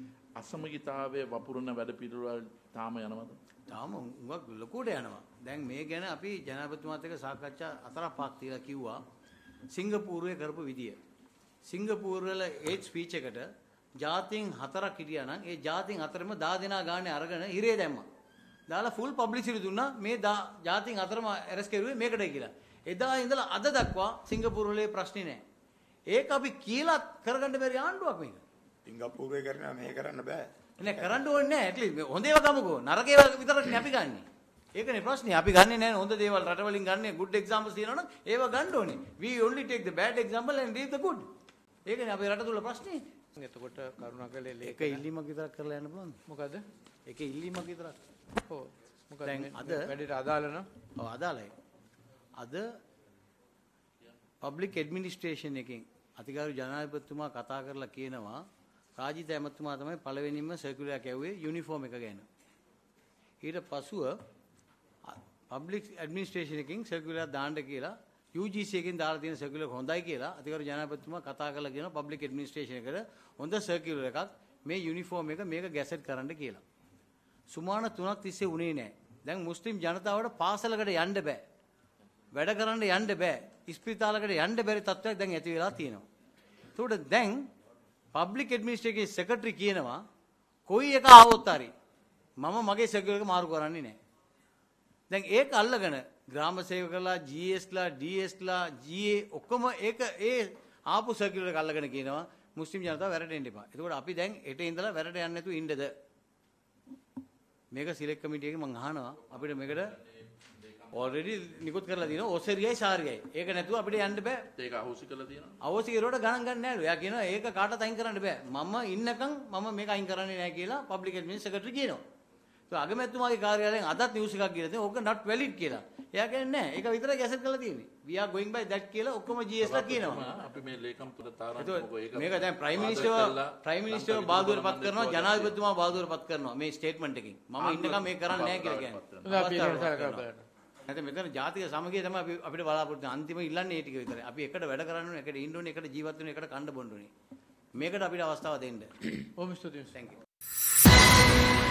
අසමගිතාවයේ වපුරන වැඩ පිළිවෙල තාම යනවද? තාම උඟක් ලොකුට යනවා. දැන් මේ ගැන අපි ජනාධිපතිතුමාත් එක්ක සාකච්ඡා 4-5ක් තියලා කිව්වා සිංගප්පූරුවේ කරපු විදිය. සිංගප්පූරු වල ඒජ් ස්පීච් එකට ජාතීන් 4ක් හිටියා නම් ඒ ජාතීන් 4ම 10 දෙනා ගානේ අරගෙන හිරේ දැම්මා. දාලා ෆුල් පබ්ලිසිටි දුන්නා මේ ජාතීන් 4ම ඇරස් කරුවේ මේකටයි කියලා. එදා ඉඳලා අද දක්වා සිංගප්පූරු වලේ ප්‍රශ්නේ නැහැ. ඒක අපි කියලා කරගන්න බැරි ආණ්ඩුවක් මේක. සිංගප්පූරුවේ කරනවා මේ කරන්න බෑ. නෑ කරන්න ඕනේ නෑ. ඇට්ලීස්ට් හොඳ ඒවා ගමුකෝ. නරක ඒවා විතරක් අපි ගන්නෙ. ඒකනේ ප්‍රශ්නේ. අපි ගන්නෙ නෑ හොඳ දේවල් රටවලින් ගන්නෙ good examples තියෙනවනම් ඒවා ගන්න ඕනේ. We only take the bad example and leave the good. ඒකනේ අපේ රට තුල ප්‍රශ්නේ. එතකොට කරුණාකරලා ඒක ඉල්ලීමක් විතරක් කරලා යන්න පුළුවන්ද? මොකද? ඒක ඉල්ලීමක් විතරක්. ඔව්. මොකද දැන් අද වැඩේට අදාළ නම් ඔව් අදාළයි. අද පබ්ලික් ඇඩ්මිනිස්ට්‍රේෂන් එකෙන් අතිගාරු ජනාධිපතිතුමා කතා කරලා කියනවා රාජිත ඇමතුමා තමයි පළවෙනිම සර්කියුලර් එක ඇව්වේ යුනිෆෝම් එක ගැන. ඊට පසුව පබ්ලික් ඇඩ්මිනිස්ට්‍රේෂන් එකෙන් සර්කියුලර් දාන්න කියලා UGC එකෙන් දාලා තියෙන සර්කියුලර් හොඳයි කියලා අතිගාරු ජනාධිපතිතුමා කතා කරලා කියනවා පබ්ලික් ඇඩ්මිනිස්ට්‍රේෂන් එකට හොඳ සර්කියුලර් එකක් මේ යුනිෆෝම් එක මේක ගැසට් කරන්න කියලා. සුමාන 3ක් තිස්සේ උනේ නැහැ. දැන් මුස්ලිම් ජනතාවට පාසලකට යන්න බෑ. වැඩ කරන්න යන්න බෑ. ඉස්පිරිතාලකට යන්න බැරි තත්ත්වයක් දැන් ඇති වෙලා තියෙනවා. ඒකට දැන් පබ්ලික් ඇඩ්මිනිස්ට්‍රේෂන් සෙක්‍රටරි කියනවා කොයි එක ආවොත් හරි මම මගේ සර්කියුලර් එක මාරු කරන්නේ නැහැ. දැන් ඒක අල්ලගෙන ග්‍රාම සේවකලා GSලා DSලා GA ඔක්කොම ඒක ඒ ආපු සර්කියුලර් එක අල්ලගෙන කියනවා මුස්ලිම් ජනතාව වැඩට එන්න එපා. ඒකට අපි දැන් හෙට ඉඳලා වැඩට යන්න නැතුව ඉන්නද? මේක සිලෙක්ට් කමිටි එකේ මම අහනවා අපිට මේකට ඔල්රෙඩි නිකුත් කරලා තියෙනවා ඔසරියයි සාරියයි. ඒක නැතුව අපිට යන්න බෑ. ඒක අහෝසි කරලා තියෙනවා. අහෝසි කරුවට ගණන් ගන්න නෑලු. එයා කියනවා ඒක කාටවත් අයින් කරන්න බෑ. මම ඉන්නකම් මම මේක අයින් කරන්නේ නෑ කියලා පබ්ලික් ඇඩ්මිනිස්ට්‍රේෂන් සෙක්‍රටරි කියනවා. ඒක අගමැතිතුමාගේ කාර්යාලයෙන් අදත් නිවුස් එකක් ගිහලා තියෙනවා. ඕක not valid කියලා. එයා කියන්නේ නෑ. ඒක විතරයි ගැසට් කරලා තියෙන්නේ. We are going by that කියලා ඔක්කොම GS ලා කියනවා. අපි මේ ලේකම් තුල තාරන්න මේක දැන් ප්‍රයිම් මිනිස්ටර් බාදුවරපත් කරනවා ජනාධිපතිතුමා බාදුවරපත් කරනවා මේ ස්ටේට්මන්ට් එකකින්. මම ඉන්නකම් මේක කරන්නේ නෑ කියලා කියන්නේ. නැත්නම් මෙතන ජාතික සමගිය තමයි අපිට බලාපොරොත්තු වෙන්නේ. අන්තිම ඉල්ලන්නේ ඒ ටික විතරයි. අපි එකට වැඩ කරන්න ඕනේ, එකට ඉන්න ඕනේ, එකට ජීවත් වෙන්න, එකට කන්න බොන්න ඕනේ. මේකට අපිට අවස්ථාව දෙන්න. ඕම ස්තුතියි. Thank you.